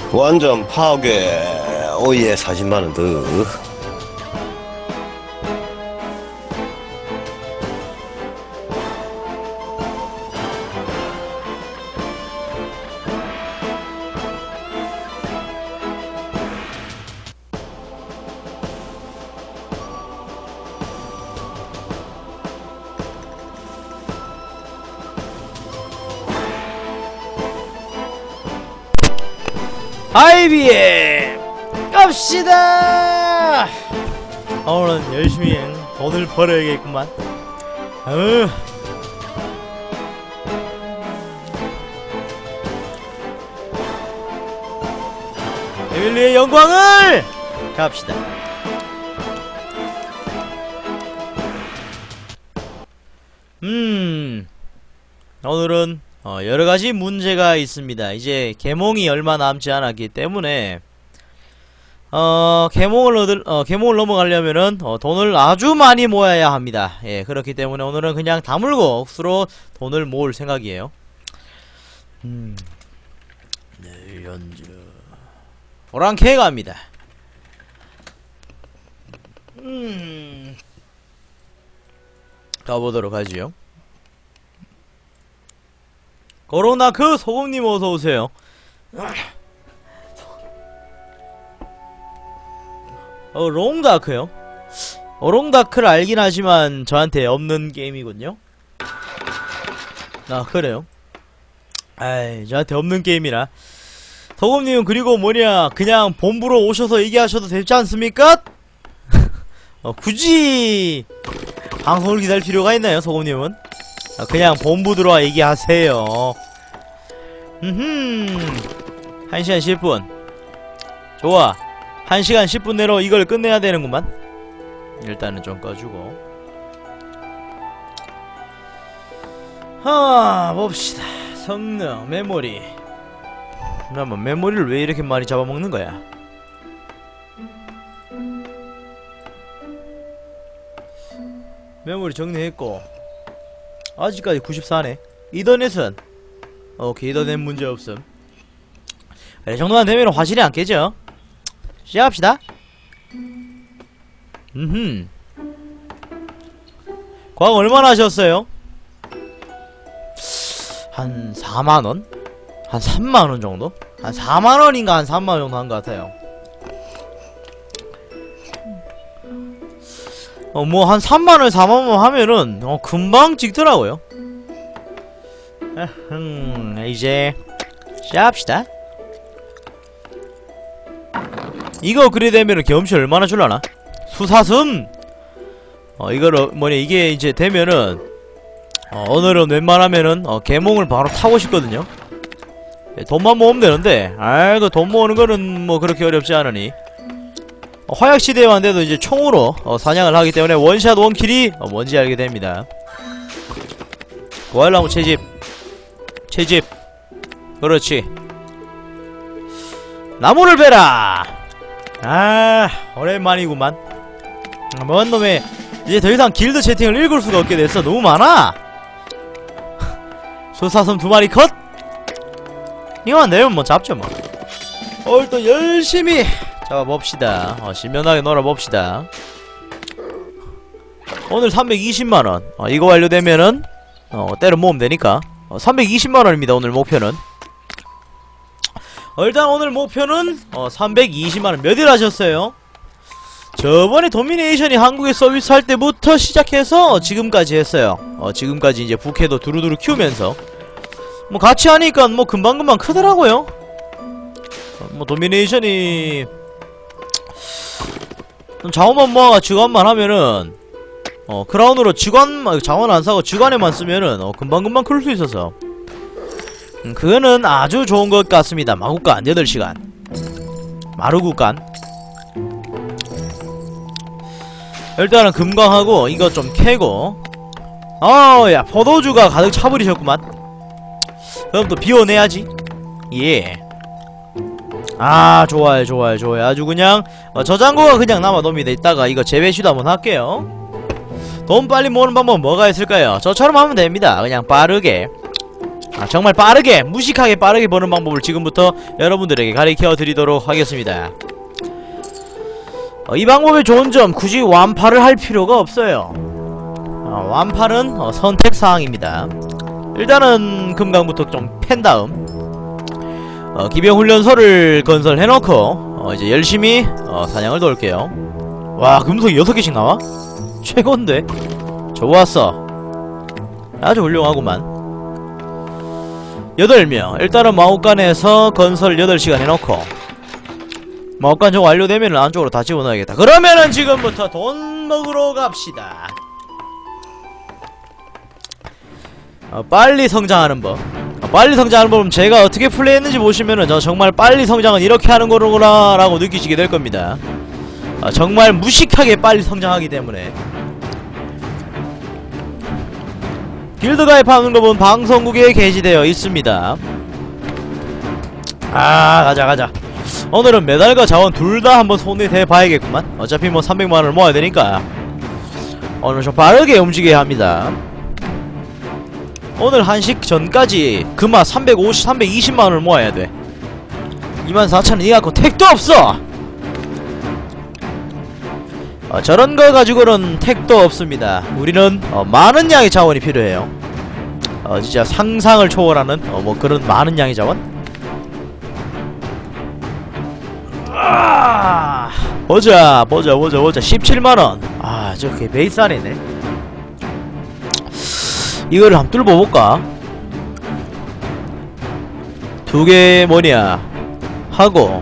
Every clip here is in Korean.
완전 파괴. 오예, 40만원 더. IBM 갑시다. 오늘은 열심히 돈을 벌어야겠구만. 에밀리의 영광을 갑시다. 오늘은 여러가지 문제가 있습니다. 이제 개몽이 얼마 남지 않았기 때문에 개몽을 넘어가려면은 돈을 아주 많이 모아야 합니다. 예, 그렇기 때문에 오늘은 그냥 다물고 억수로 돈을 모을 생각이에요. 네, 연주 오랑캐 갑니다. 가보도록 하지요. 거로나크 소금님 어서오세요. 롱다크요? 롱다크를 알긴 하지만 저한테 없는 게임이군요. 아, 그래요? 아이, 저한테 없는 게임이라. 소금님은 그리고 뭐냐, 그냥 본부로 오셔서 얘기하셔도 되지 않습니까? 굳이 방송을 기다릴 필요가 있나요, 소금님은? 그냥 본부 들어와 얘기하세요. 1시간 10분. 좋아. 1시간 10분 내로 이걸 끝내야 되는구만. 일단은 좀 꺼주고. 봅시다. 성능, 메모리. 잠깐만, 메모리를 왜 이렇게 많이 잡아먹는 거야? 메모리 정리했고. 아직까지 94네. 이더넷은? 오케이, 이더넷 문제없음. 이 정도만 되면 화질이 안 깨져. 시작합시다. 과거 얼마나 하셨어요? 한 4만원? 한 3만원 정도? 한 4만원인가 한 3만원 정도 한 것 같아요. 뭐 한 3만원 4만원 하면은 금방 찍더라고요. 이제 시작합시다. 이거 그리 되면은 경험치 얼마나 줄라나? 수사슴! 이거를 뭐냐, 이게 이제 되면은 오늘은 웬만하면은 개몽을 바로 타고 싶거든요. 돈만 모으면 되는데, 그 돈 모으는 거는 뭐 그렇게 어렵지 않으니. 화약시대만 돼도 이제 총으로 사냥을 하기 때문에 원샷 원킬이 뭔지 알게 됩니다. 고알나무 채집. 그렇지. 나무를 베라. 오랜만이구만. 뭔 놈의, 이제 더 이상 길드 채팅을 읽을 수가 없게 됐어. 너무 많아. 수사슴 2마리 컷. 이거만 내면 뭐 잡죠 뭐. 오늘 또 열심히 잡아봅시다. 신명나게 놀아봅시다. 오늘 320만원. 이거 완료되면은 때려 모으면 되니까 320만원입니다 오늘 목표는. 일단 오늘 목표는 320만원. 몇 일 하셨어요? 저번에 도미네이션이 한국에 서비스 할 때부터 시작해서 지금까지 했어요. 지금까지 이제 부캐도 두루두루 키우면서 뭐 같이 하니까 뭐 금방금방 크더라고요. 뭐 도미네이션이 자원만 모아가 직관만 하면은 크라운으로 자원 안 사고 직관에만 쓰면은 금방금방 클 수 있어서 그거는 아주 좋은 것 같습니다. 마구간 8시간 마루구간. 일단은 금강하고 이거 좀 캐고. 야, 포도주가 가득 차버리셨구만. 그럼 또 비워내야지. 예. 좋아요. 아주 그냥 저장고가 그냥 남아놉니다. 이따가 이거 재배시도 한번 할게요. 돈 빨리 모으는 방법은 뭐가 있을까요? 저처럼 하면 됩니다. 그냥 빠르게 정말 빠르게, 무식하게 빠르게 버는 방법을 지금부터 여러분들에게 가르쳐 드리도록 하겠습니다. 이 방법의 좋은 점, 굳이 완파를 할 필요가 없어요. 완파는 선택사항입니다. 일단은 금강부터 좀 팬 다음 기병훈련소를 건설해놓고 이제 열심히 사냥을 도울게요. 와, 금속이 6개씩 나와? 최고인데? 좋았어. 아주 훌륭하구만. 8명. 일단은 마옥간에서 건설 8시간 해놓고 마옥간 저거 완료되면 안쪽으로 다 집어넣어야겠다. 그러면은 지금부터 돈 먹으러 갑시다. 빨리 성장하는 법. 빨리 성장하는 법은 제가 어떻게 플레이했는지 보시면은 정말 빨리 성장은 이렇게 하는 거구나 라고 느끼시게 될 겁니다. 정말 무식하게 빨리 성장하기 때문에. 길드 가입하는 법은 방송국에 게시되어 있습니다. 가자. 오늘은 메달과 자원 둘 다 한번 손에 대봐야겠구만. 어차피 뭐 300만원을 모아야 되니까 오늘 좀 빠르게 움직여야 합니다. 오늘 한식 전까지 금화 320만원을 모아야 돼. 24,000원 이 갖고 택도 없어! 저런 거 가지고는 택도 없습니다. 우리는 많은 양의 자원이 필요해요. 진짜 상상을 초월하는 뭐 그런 많은 양의 자원? 보자 17만원. 저게 베이스 안이네. 이거를 한번 뚫어볼까? 두 개 뭐냐 하고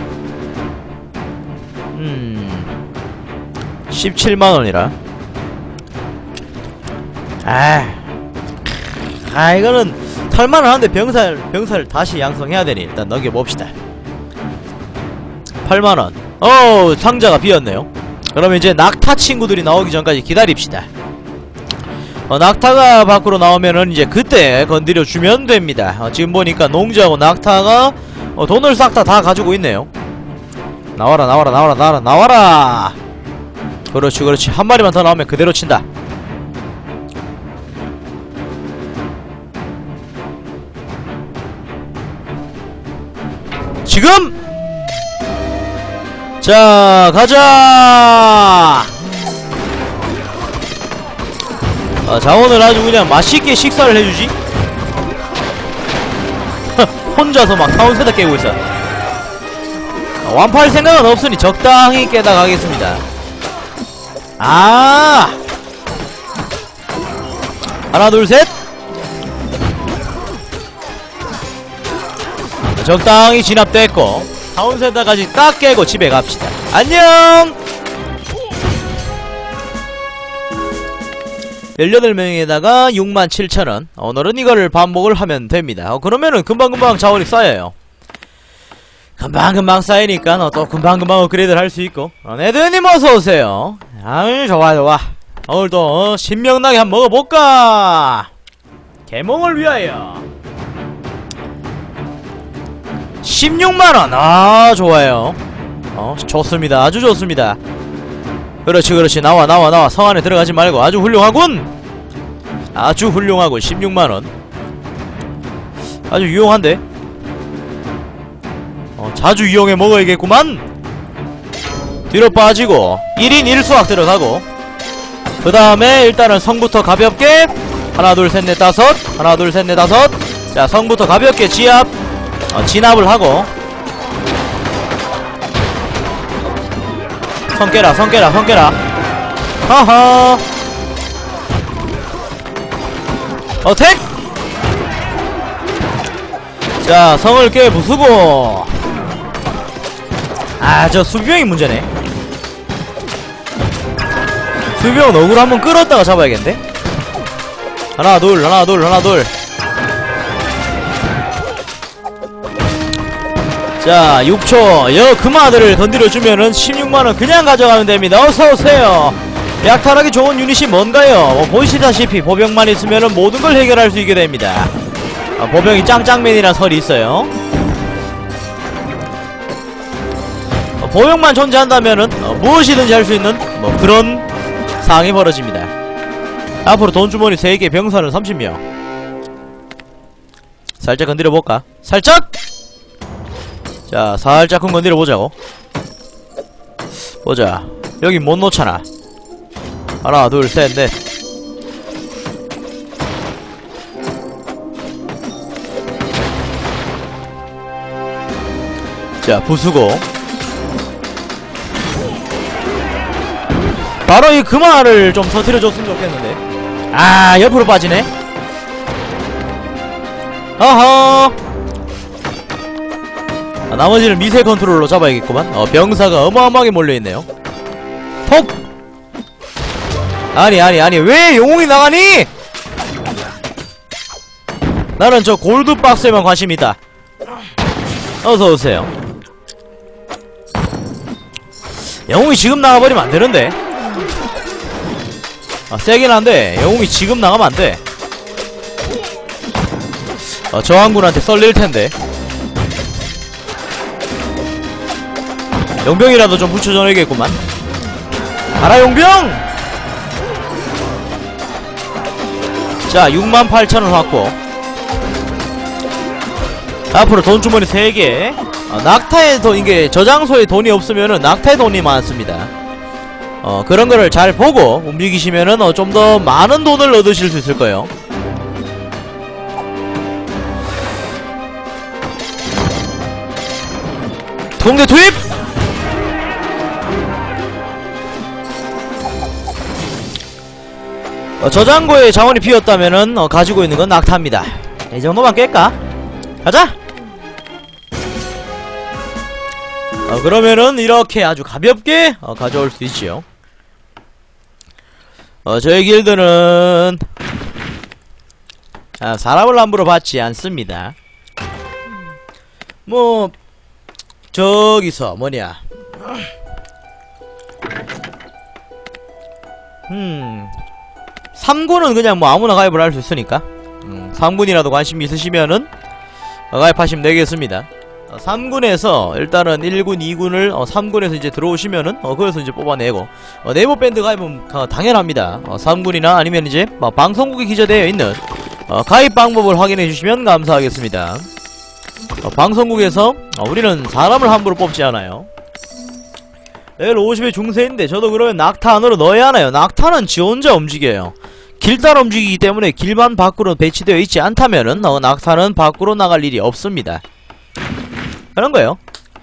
17만원이라. 이거는 털만은 한데 병사를 다시 양성해야 되니 일단 넘겨봅시다. 8만원. 상자가 비었네요. 그러면 이제 낙타 친구들이 나오기 전까지 기다립시다. 낙타가 밖으로 나오면은 이제 그때 건드려주면 됩니다. 지금 보니까 농주하고 낙타가 돈을 싹 다 가지고 있네요. 나와라. 그렇지. 한 마리만 더 나오면 그대로 친다. 지금! 자, 가자! 자원을 아주 그냥 맛있게 식사를 해주지? 혼자서 막 타운세다 깨고 있어. 완파할 생각은 없으니 적당히 깨다 가겠습니다. 하나 둘 셋. 적당히 진압됐고 타운센터까지 딱 깨고 집에 갑시다. 안녕. 18명에다가 67,000원. 오늘은 이거를 반복을 하면 됩니다. 그러면은 금방금방 자원이 쌓여요. 금방금방 쌓이니까 또 금방금방 업그레이드를 할 수 있고. 네드님 어서오세요. 좋아. 오늘도 신명나게 한번 먹어볼까. 개몽을 위하여 16만원. 좋아요. 좋습니다. 아주 좋습니다. 그렇지. 나와. 성 안에 들어가지 말고. 아주 훌륭하군. 16만원. 아주 유용한데? 자주 이용해 먹어야겠구만. 뒤로 빠지고 1인 1수학 들어가고 그 다음에 일단은 성부터 가볍게 하나 둘 셋 넷 다섯. 자, 성부터 가볍게 진압을 하고 성 깨라. 하하. 어택! 자, 성을 깨 부수고. 저 수비병이 문제네. 수비병 어그로 한번 끌었다가 잡아야겠는데? 하나 둘. 자, 6초. 금아들을 건드려주면은 16만원 그냥 가져가면 됩니다. 어서오세요. 약탈하기 좋은 유닛이 뭔가요? 보시다시피 보병만 있으면은 모든 걸 해결할 수 있게 됩니다. 보병이 짱짱맨이란 설이 있어요. 보병만 존재한다면은 무엇이든지 할 수 있는 그런 상황이 벌어집니다. 앞으로 돈주머니 3개, 병사는 30명. 살짝 건드려볼까? 살짝! 자, 살짝 건드려보자고. 보자. 여기 못 놓잖아. 하나, 둘, 셋, 넷. 자, 부수고. 바로 이 금화를 좀 터뜨려줬으면 좋겠는데. 아, 옆으로 빠지네. 어허. 아, 나머지는 미세 컨트롤로 잡아야겠구만. 병사가 어마어마하게 몰려있네요. 톡! 아니 왜 영웅이 나가니? 나는 저 골드 박스에만 관심이 있다. 어서오세요. 영웅이 지금 나가버리면 안되는데. 세긴 한데 영웅이 지금 나가면 안돼. 저항군한테 썰릴텐데. 용병이라도 좀 붙여줘야겠구만. 가라 용병! 자, 68,000원 확보. 앞으로 돈주머니 3개. 낙타에 돈, 이게 저장소에 돈이 없으면은 낙타에 돈이 많습니다. 그런 거를 잘 보고 움직이시면은 좀 더 많은 돈을 얻으실 수 있을 거예요. 통대 투입! 저장고에 자원이 비었다면은 가지고 있는 건 낙타입니다. 이 정도만 깰까? 가자! 그러면은 이렇게 아주 가볍게 가져올 수 있지요. 저희 길드는 사람을 함부로 받지 않습니다. 뭐 저기서 뭐냐 3군은 그냥 뭐 아무나 가입을 할 수 있으니까 3군이라도 관심이 있으시면은 가입하시면 되겠습니다. 3군에서 일단은 1군, 2군을 3군에서 이제 들어오시면은 거기서 이제 뽑아내고 네이버 밴드 가입은 당연합니다. 3군이나 아니면 이제 방송국에 기재되어 있는 가입 방법을 확인해 주시면 감사하겠습니다. 방송국에서 우리는 사람을 함부로 뽑지 않아요. 레벨 50의 중세인데 저도 그러면 낙타 안으로 넣어야 하나요? 낙타는 지 혼자 움직여요. 길 따라 움직이기 때문에 길만 밖으로 배치되어 있지 않다면은 낙타는 밖으로 나갈 일이 없습니다. 그런 거예요.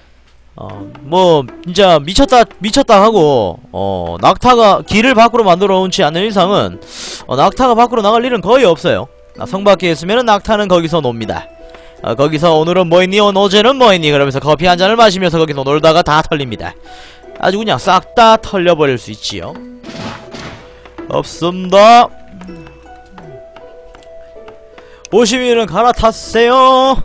뭐 진짜 미쳤다 하고 낙타가 길을 밖으로 만들어 놓지 않는 이상은 낙타가 밖으로 나갈 일은 거의 없어요. 성 밖에 있으면은 낙타는 거기서 놉니다. 거기서 오늘은 뭐 있니? 어제는 뭐 있니? 그러면서 커피 한 잔을 마시면서 거기서 놀다가 다 털립니다. 아주 그냥 싹 다 털려버릴 수 있지요. 없습니다. 50일은 갈아탔어요.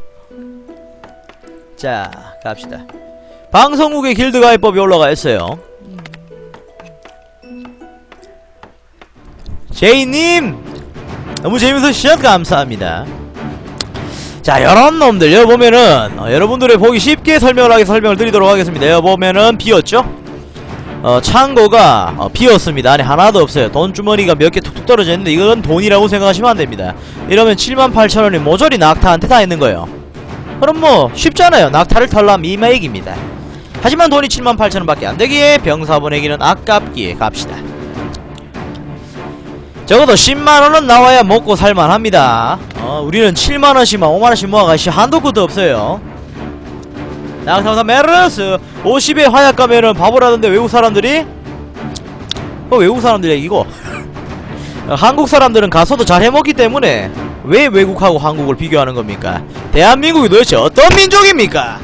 자, 갑시다. 방송국의 길드 가입법이 올라가 있어요. 제이님! 너무 재밌으시죠? 감사합니다. 자, 요런 놈들, 여기 보면은, 여러분들의 보기 쉽게 설명을 드리도록 하겠습니다. 여기 보면은, 비었죠? 창고가, 비었습니다. 안에 하나도 없어요. 돈주머니가 몇 개 툭툭 떨어져 있는데, 이건 돈이라고 생각하시면 안 됩니다. 이러면 78,000원이 모조리 낙타한테 다 있는 거예요. 그럼 뭐, 쉽잖아요. 낙타를 털라면 이마익입니다. 하지만 돈이 78,000원 밖에 안 되기에, 병사 보내기는 아깝기에 갑시다. 적어도 10만원은 나와야 먹고 살만합니다. 우리는 7만원씩만 5만원씩 모아가시 한도 끝도 없어요. 낙타사 메르스 50에 화약 가면은 바보라던데 외국 사람들이? 외국 사람들 얘기고 한국 사람들은 가서도 잘 해먹기 때문에 왜 외국하고 한국을 비교하는 겁니까? 대한민국이 도대체 어떤 민족입니까?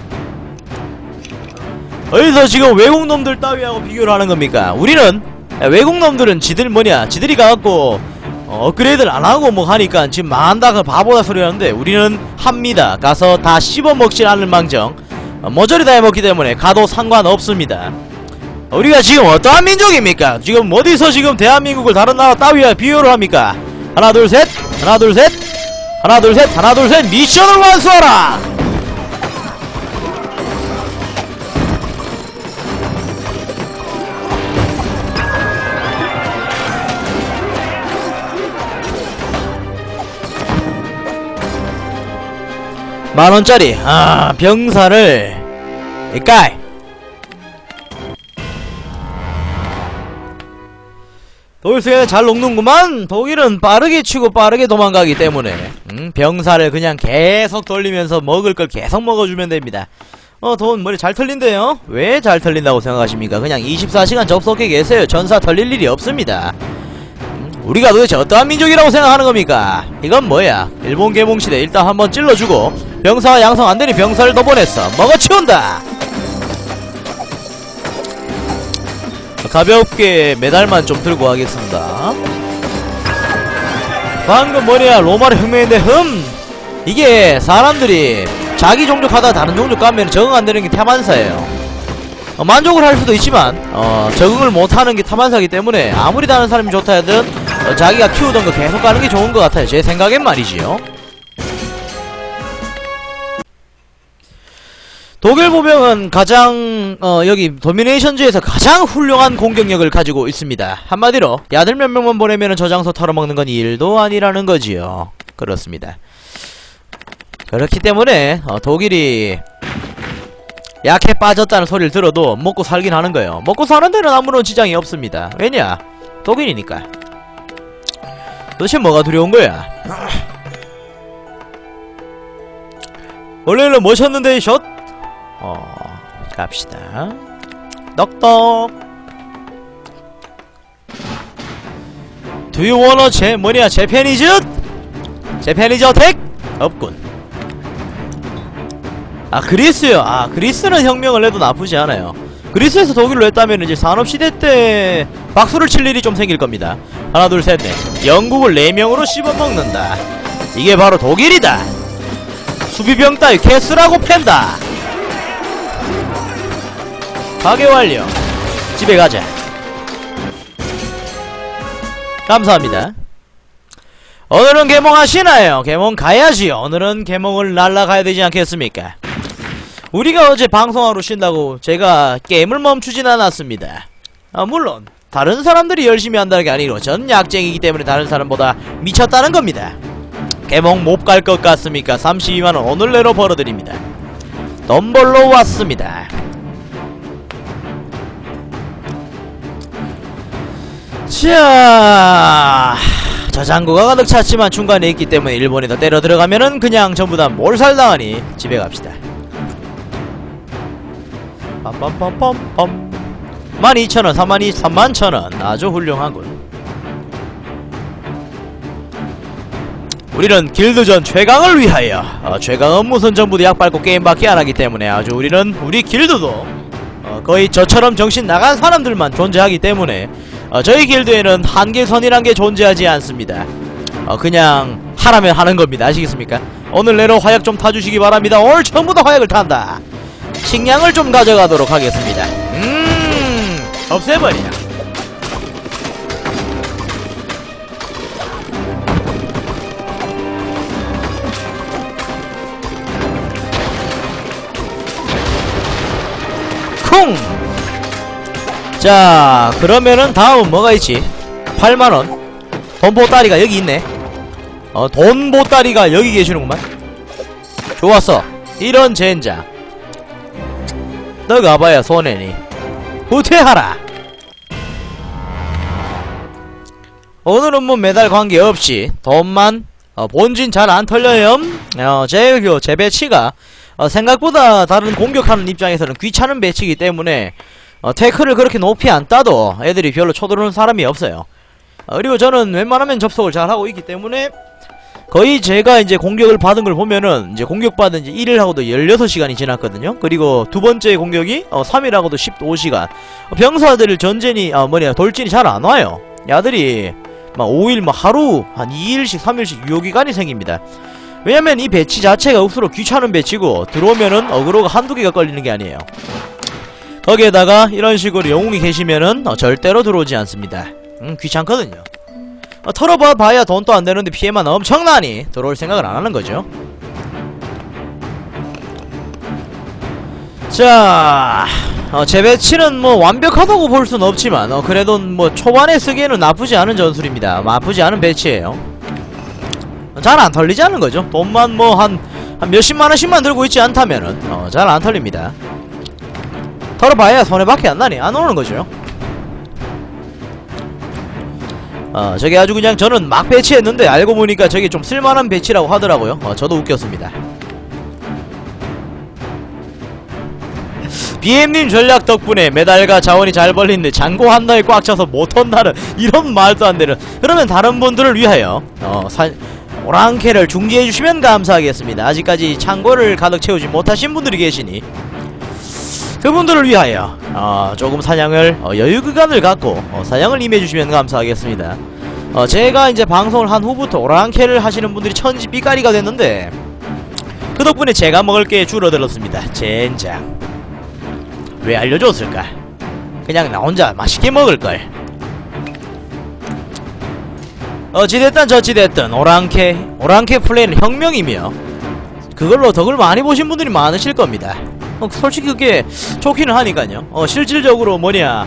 어디서 지금 외국 놈들 따위하고 비교를 하는 겁니까? 우리는 외국 놈들은 지들이 가갖고 업그레이드를 안하고 뭐 하니까 지금 망한다 그 바보다 소리 하는데 우리는 합니다. 가서 다 씹어먹질 않을 망정 모조리 다 해먹기 때문에 가도 상관없습니다. 우리가 지금 어떠한 민족입니까? 지금 어디서 지금 대한민국을 다른 나라 따위와 비교를 합니까? 하나 둘 셋 하나 둘 셋 하나 둘 셋 하나 둘 셋 미션을 완수하라! 10,000원짜리 병사를 이까이 독일 수에는 잘 녹는구만. 독일은 빠르게 치고 빠르게 도망가기 때문에 병사를 그냥 계속 돌리면서 먹을 걸 계속 먹어주면 됩니다. 돈 머리 잘 털린대요. 왜 잘 털린다고 생각하십니까? 그냥 24시간 접속해 계세요. 전사 털릴 일이 없습니다. 우리가 도대체 어떠한 민족이라고 생각하는 겁니까? 이건 뭐야? 일본 개몽시대 일단 한번 찔러주고 병사가 양성 안되니 병사를 더 보냈어. 먹어치운다. 가볍게 메달만 좀 들고 가겠습니다. 방금 뭐냐 로마르 혁명인데 이게 사람들이 자기 종족 하다가 다른 종족 가면 적응 안되는 게 태만사예요. 만족을 할 수도 있지만 적응을 못하는 게 태만사기 때문에 아무리 다른 사람이 좋다 해든 자기가 키우던 거 계속 가는 게 좋은 것 같아요. 제 생각엔 말이지요. 독일 보병은 가장 여기 도미네이션즈에서 가장 훌륭한 공격력을 가지고 있습니다. 한마디로 야들 몇 명만 보내면 저장소 털어먹는 건 일도 아니라는 거지요. 그렇습니다. 그렇기 때문에 독일이 약해 빠졌다는 소리를 들어도 먹고 살긴 하는 거예요. 먹고 사는 데는 아무런 지장이 없습니다. 왜냐? 독일이니까. 도대체 뭐가 두려운 거야? 원래는 뭐셨는데 샷? 갑시다. 떡떡. Do you wanna 제페니즈 어택? 없군. 그리스요. 그리스는 혁명을 해도 나쁘지 않아요. 그리스에서 독일로 했다면 이제 산업시대 때 박수를 칠 일이 좀 생길 겁니다. 하나 둘 셋 넷. 영국을 4명으로 씹어먹는다. 이게 바로 독일이다. 수비병 따위 개쓰라고 팬다. 가게 완료. 집에 가자. 감사합니다. 오늘은 개몽하시나요? 개몽 가야지요. 오늘은 개몽을 날라가야 되지 않겠습니까? 우리가 어제 방송하러 쉰다고 제가 게임을 멈추진 않았습니다. 물론 다른 사람들이 열심히 한다는 게 아니고 전 약쟁이기 때문에 다른 사람보다 미쳤다는 겁니다. 개몽 못 갈 것 같습니까? 32만원 오늘 내로 벌어드립니다. 돈 벌러 왔습니다. 자, 저장고가 가득 찼지만 중간에 있기 때문에 일본에다 때려 들어가면은 그냥 전부 다 몰살당하니 집에 갑시다. 빰빰빰빰빰 12,000원 31,000원 아주 훌륭하군. 우리는 길드전 최강을 위하여 최강은 무슨 전부도 약 밟고 게임밖에 안하기 때문에 아주 우리 길드도 거의 저처럼 정신 나간 사람들만 존재하기 때문에 저희 길드에는 한계선이란 게 존재하지 않습니다. 그냥 하라면 하는 겁니다. 아시겠습니까? 오늘 내로 화약 좀 타주시기 바랍니다. 오늘 처음부터 화약을 탄다. 식량을 좀 가져가도록 하겠습니다. 없애버려. 쿵! 자, 그러면은 다음은 뭐가 있지? 8만원 돈 보따리가 여기 있네. 돈 보따리가 여기 계시는구만. 좋았어. 이런 젠장 너 가봐야 손해니. 후퇴하라. 오늘은 뭐 메달 관계없이 돈만 본진 잘 안 털려요. 제 배치가 생각보다 다른 공격하는 입장에서는 귀찮은 배치이기 때문에 태클을 그렇게 높이 안 따도 애들이 별로 쳐들어오는 사람이 없어요. 그리고 저는 웬만하면 접속을 잘하고 있기 때문에 거의 제가 이제 공격을 받은 걸 보면은 이제 공격받은 지 1일 하고도 16시간이 지났거든요. 그리고 두 번째 공격이 3일 하고도 15시간. 병사들 전쟁이 돌진이 잘 안 와요. 야들이 막 5일 하루 한 2일씩 3일씩 유효기간이 생깁니다. 왜냐면 이 배치 자체가 억수로 귀찮은 배치고 들어오면은 어그로가 한두 개가 걸리는 게 아니에요. 거기에다가 이런 식으로 영웅이 계시면은 절대로 들어오지 않습니다. 귀찮거든요. 털어봐야 돈도 안되는데 피해만 엄청나니 들어올 생각을 안하는 거죠. 자, 제 배치는 뭐 완벽하다고 볼 순 없지만 그래도 뭐 초반에 쓰기에는 나쁘지 않은 전술입니다. 나쁘지 않은 배치예요. 잘 안 털리지 않은 거죠. 돈만 뭐 한 한 몇십만원씩만 들고 있지 않다면은 잘 안 털립니다. 털어봐야 손해밖에 안 나니 안 오는 거죠. 저게 아주 그냥 저는 막 배치했는데 알고 보니까 저게 좀 쓸만한 배치라고 하더라고요. 저도 웃겼습니다. BM님 전략 덕분에 메달과 자원이 잘 벌리는데 잔고 한 달에 꽉 차서 못 온다는 이런 말도 안 되는. 그러면 다른 분들을 위하여 오랑캐를 중지해주시면 감사하겠습니다. 아직까지 창고를 가득 채우지 못하신 분들이 계시니 그분들을 위하여 조금 사냥을 여유기간을 갖고 사냥을 임해주시면 감사하겠습니다. 제가 이제 방송을 한 후부터 오랑캐를 하시는 분들이 천지 삐까리가 됐는데 그 덕분에 제가 먹을 게 줄어들었습니다. 젠장. 왜 알려줬을까? 그냥 나 혼자 맛있게 먹을걸. 어찌됐든 저찌됐든 오랑캐 플레이는 혁명이며 그걸로 덕을 많이 보신 분들이 많으실 겁니다. 솔직히 그게 좋기는 하니까요. 실질적으로 뭐냐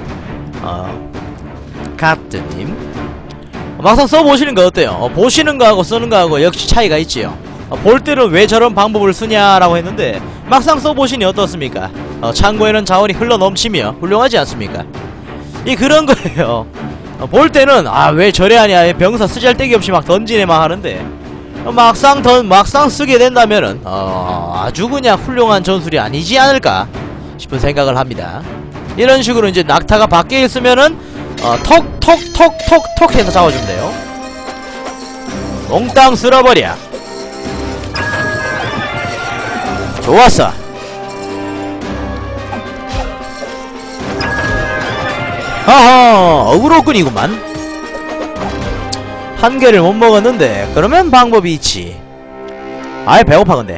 가뜨님 막상 써보시는 거 어때요? 보시는 거하고 쓰는 거하고 역시 차이가 있지요. 볼 때는 왜 저런 방법을 쓰냐라고 했는데 막상 써보시니 어떻습니까? 창고에는 자원이 흘러넘치며 훌륭하지 않습니까? 그런 거예요. 볼 때는 왜 저래 하냐, 병사 쓰잘데기 없이 막 던지네 막 하는데 막상 쓰게 된다면은 아주 그냥 훌륭한 전술이 아니지 않을까 싶은 생각을 합니다. 이런 식으로 이제 낙타가 밖에 있으면은 톡톡톡톡톡 해서 잡아주면 돼요. 몽땅 쓸어버려. 좋았어. 허허, 어그로끈이구만. 한 개를 못 먹었는데 그러면 방법이 있지. 아이 배고파. 근데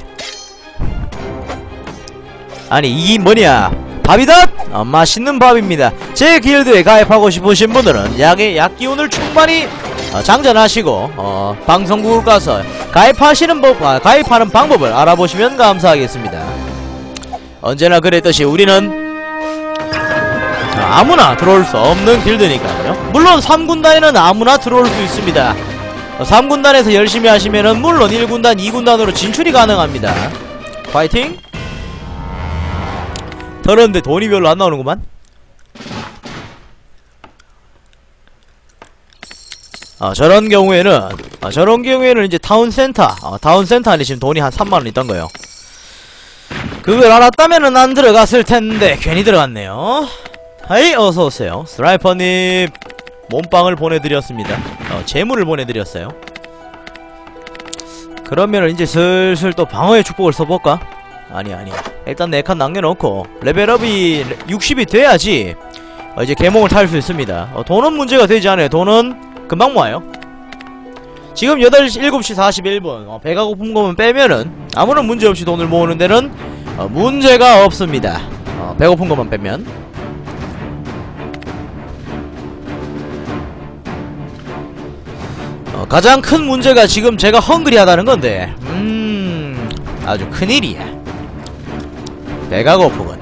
아니 이 뭐냐 밥이다? 맛있는 밥입니다. 제 길드에 가입하고 싶으신 분들은 약기운을 충분히 장전하시고 방송국 가서 가입하시는 가입하는 방법을 알아보시면 감사하겠습니다. 언제나 그랬듯이 우리는 아무나 들어올 수 없는 길드니까요. 물론 3군단에는 아무나 들어올 수 있습니다. 3군단에서 열심히 하시면은 물론 1군단, 2군단으로 진출이 가능합니다. 파이팅! 더러운데 돈이 별로 안 나오는구만. 저런 경우에는 이제 타운센터 안에 지금 돈이 한 3만원 있던 거예요. 그걸 알았다면은 안 들어갔을 텐데 괜히 들어갔네요. 하이, 어서오세요. 스나이퍼님 몸빵을 보내드렸습니다. 재물을 보내드렸어요. 그러면은 이제 슬슬 또 방어의 축복을 써볼까? 아니야. 일단 4칸 남겨놓고 레벨업이 60이 돼야지 이제 개몽을 탈 수 있습니다. 돈은 문제가 되지 않아요. 돈은 금방 모아요. 지금 7시 41분 배가 고픈 거만 빼면은 아무런 문제 없이 돈을 모으는 데는 문제가 없습니다. 배고픈 것만 빼면. 가장 큰 문제가 지금 제가 헝그리하다는 건데 아주 큰일이야. 배가 고프군.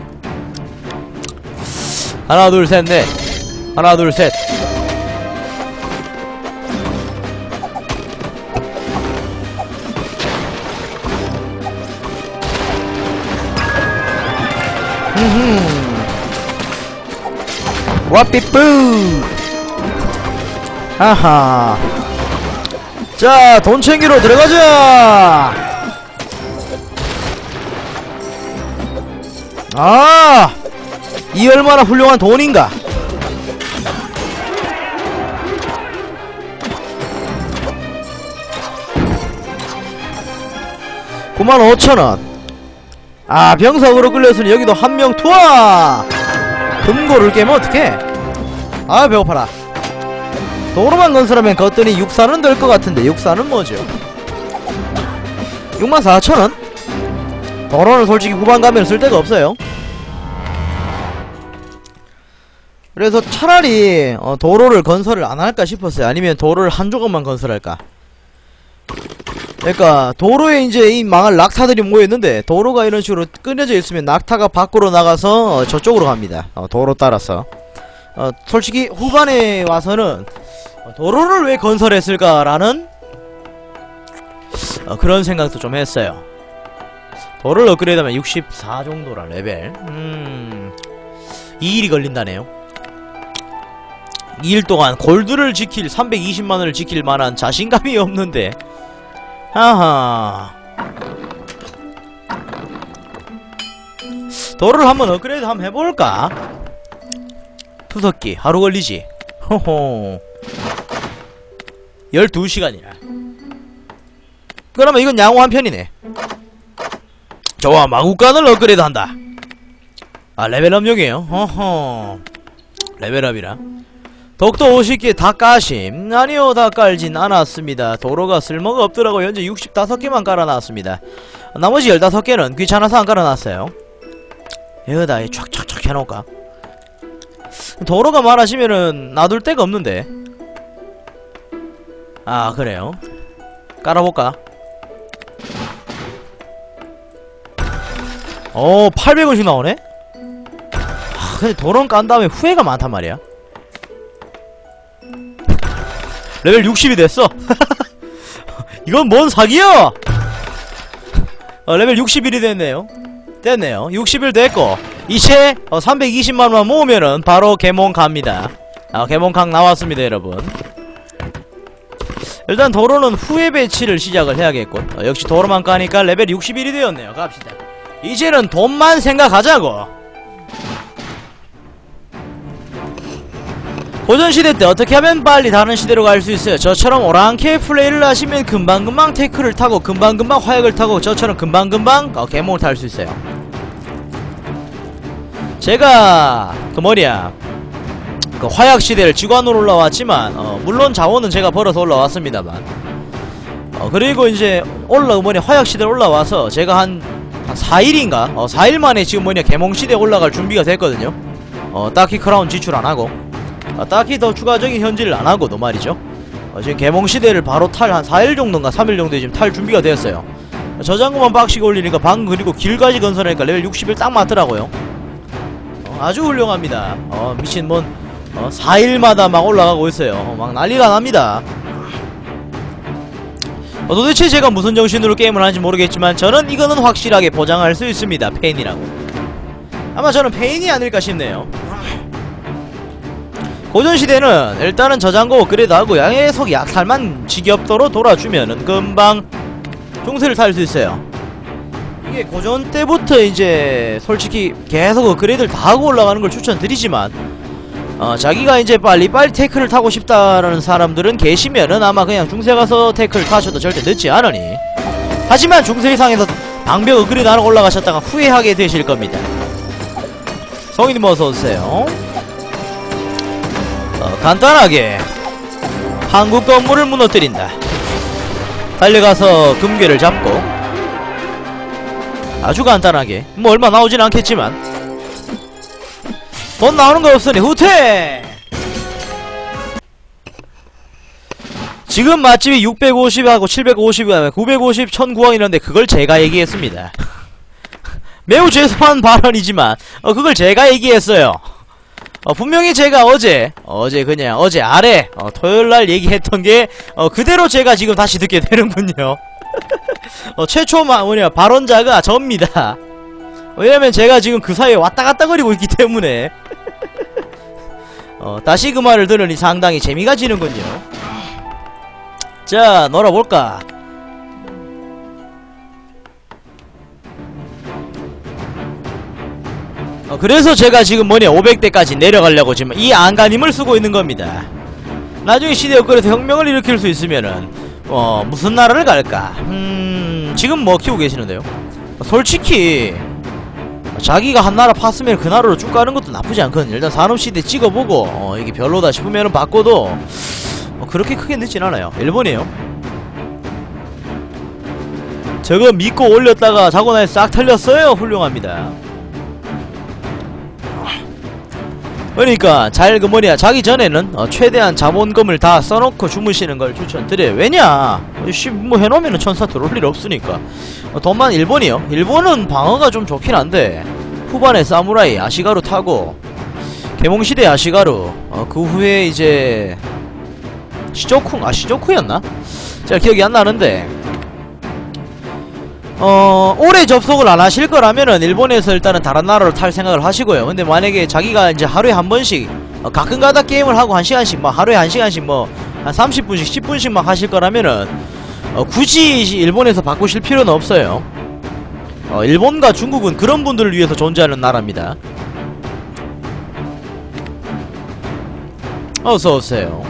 하나 둘 셋 넷. 하나 둘 셋. 와삐뿌. 하하. 자, 돈 챙기러 들어가자. 이 얼마나 훌륭한 돈인가. 95,000원. 병석으로 끌렸으니 여기도 한 명 투하. 금고를 깨면 어떡해. 배고파라. 도로만 건설하면 걷더니 육사는 될 것 같은데 육사는 뭐죠? 64,000원? 도로는 솔직히 후반 가면 쓸 데가 없어요. 그래서 차라리 도로를 건설을 안 할까 싶었어요. 아니면 도로를 한 조각만 건설할까. 그러니까 도로에 이제 이 망할 낙타들이 모여있는데 도로가 이런 식으로 끊어져 있으면 낙타가 밖으로 나가서 저쪽으로 갑니다. 도로 따라서. 솔직히 후반에 와서는 도로를 왜 건설했을까라는 그런 생각도 좀 했어요. 도를 업그레이드하면 64 정도라 레벨. 2일이 걸린다네요. 2일 동안 골드를 지킬 320만원을 지킬 만한 자신감이 없는데. 아하. 도를 한번 업그레이드 한번 해볼까? 투석기 하루 걸리지. 호호. 12시간이나. 그러면 이건 양호한 편이네. 좋아, 마구간을 업그레이드 한다. 아, 레벨업용이에요. 허허. 레벨업이라. 독도 50개 다 까심. 아니요, 다 깔진 않았습니다. 도로가 쓸모가 없더라고. 현재 65개만 깔아놨습니다. 나머지 15개는 귀찮아서 안 깔아놨어요. 여기다 촥촥촥 해놓을까? 도로가 많아지면은 놔둘 데가 없는데. 아, 그래요? 깔아볼까? 800원씩 나오네? 아, 근데 도ron 깐 다음에 후회가 많단 말이야. 레벨 60이 됐어. 이건 뭔 사기야! 레벨 61이 됐네요. 60일 됐고, 이제 320만원만 모으면은 바로 개몽 갑니다. 개몽강 나왔습니다, 여러분. 일단 도로는 후회 배치를 시작을 해야겠군. 역시 도로만 까니까 레벨 61이 되었네요. 갑시다. 이제는 돈만 생각하자고. 고전시대 때 어떻게 하면 빨리 다른 시대로 갈 수 있어요? 저처럼 오랑캐 플레이를 하시면 금방금방 테크를 타고 금방금방 화약을 타고 저처럼 금방금방 개몽을 탈 수 있어요. 제가 그 화약시대를 지관으로 올라왔지만 물론 자원은 제가 벌어서 올라왔습니다만 그리고 이제 화약시대로 올라와서 제가 한 4일인가? 4일 만에 지금 개몽시대에 올라갈 준비가 됐거든요. 딱히 크라운 지출 안하고 딱히 더 추가적인 현질을 안하고도 말이죠. 지금 개몽시대를 바로 탈 한 4일 정도인가 3일 정도에 지금 탈 준비가 되었어요. 저장고만 빡시게 올리니까 방 그리고 길까지 건설하니까 레벨 60일 딱 맞더라고요. 아주 훌륭합니다. 미친 4일마다 막 올라가고 있어요. 막 난리가 납니다. 도대체 제가 무슨 정신으로 게임을 하는지 모르겠지만 저는 이거는 확실하게 보장할 수 있습니다. 페인이라고. 아마 저는 페인이 아닐까 싶네요. 고전시대는 일단은 저장고 업그레이드하고 계속 약살만 지겹도록 돌아주면은 금방 중세를 탈 수 있어요. 이게 고전 때부터 이제 솔직히 계속 업그레이드를 다 하고 올라가는 걸 추천드리지만 자기가 이제 빨리빨리 테크를 타고 싶다라는 사람들은 계시면은 아마 그냥 중세 가서 테크를 타셔도 절대 늦지 않으니. 하지만 중세 이상에서 방벽 업그레이드 하러 올라가셨다가 후회하게 되실 겁니다. 성인님 어서오세요. 간단하게 한국 건물을 무너뜨린다. 달려가서 금괴를 잡고 아주 간단하게 얼마 나오진 않겠지만 돈 나오는 거 없으니 후퇴! 지금 맛집이 650하고 750하고 950, 1009원 이런데 그걸 제가 얘기했습니다. 매우 죄송한 발언이지만 그걸 제가 얘기했어요. 분명히 제가 어제 아래 토요일날 얘기했던 게 그대로 제가 지금 다시 듣게 되는군요. 최초 발언자가 접니다. 왜냐면 제가 지금 그 사이에 왔다갔다 거리고 있기 때문에 다시 그 말을 들으니 상당히 재미가 지는군요. 자, 놀아볼까? 그래서 제가 지금 500대까지 내려가려고 지금 이 안간힘을 쓰고 있는 겁니다. 나중에 시대 업그레이드 혁명을 일으킬 수 있으면은 무슨 나라를 갈까? 지금 키우고 계시는데요? 솔직히 자기가 한 나라 팠으면 그 나라로 쭉 가는 것도 나쁘지 않거든요. 일단 산업시대 찍어보고 이게 별로다 싶으면은 바꿔도 그렇게 크게 늦진 않아요. 일본이에요. 저거 믿고 올렸다가 자고 나서 싹 털렸어요. 훌륭합니다. 그러니까 자기 전에는 최대한 자본금을 다 써놓고 주무시는 걸 추천드려요. 왜냐 해놓으면은 천사 들어올 일 없으니까. 돈만 일본이요. 일본은 방어가 좀 좋긴 한데 후반에 사무라이 아시가루 타고 개몽시대 아시가루 그 후에 이제 시조쿠였나? 제가 기억이 안 나는데 오래 접속을 안 하실 거라면은 일본에서 일단은 다른 나라로 탈 생각을 하시고요. 근데 만약에 자기가 이제 하루에 한 번씩 가끔 가다 게임을 하고 1시간씩 막 하루에 1시간씩 뭐 한 30분씩 10분씩 막 하실 거라면은 굳이 일본에서 바꾸실 필요는 없어요. 일본과 중국은 그런 분들을 위해서 존재하는 나라입니다. 어서오세요.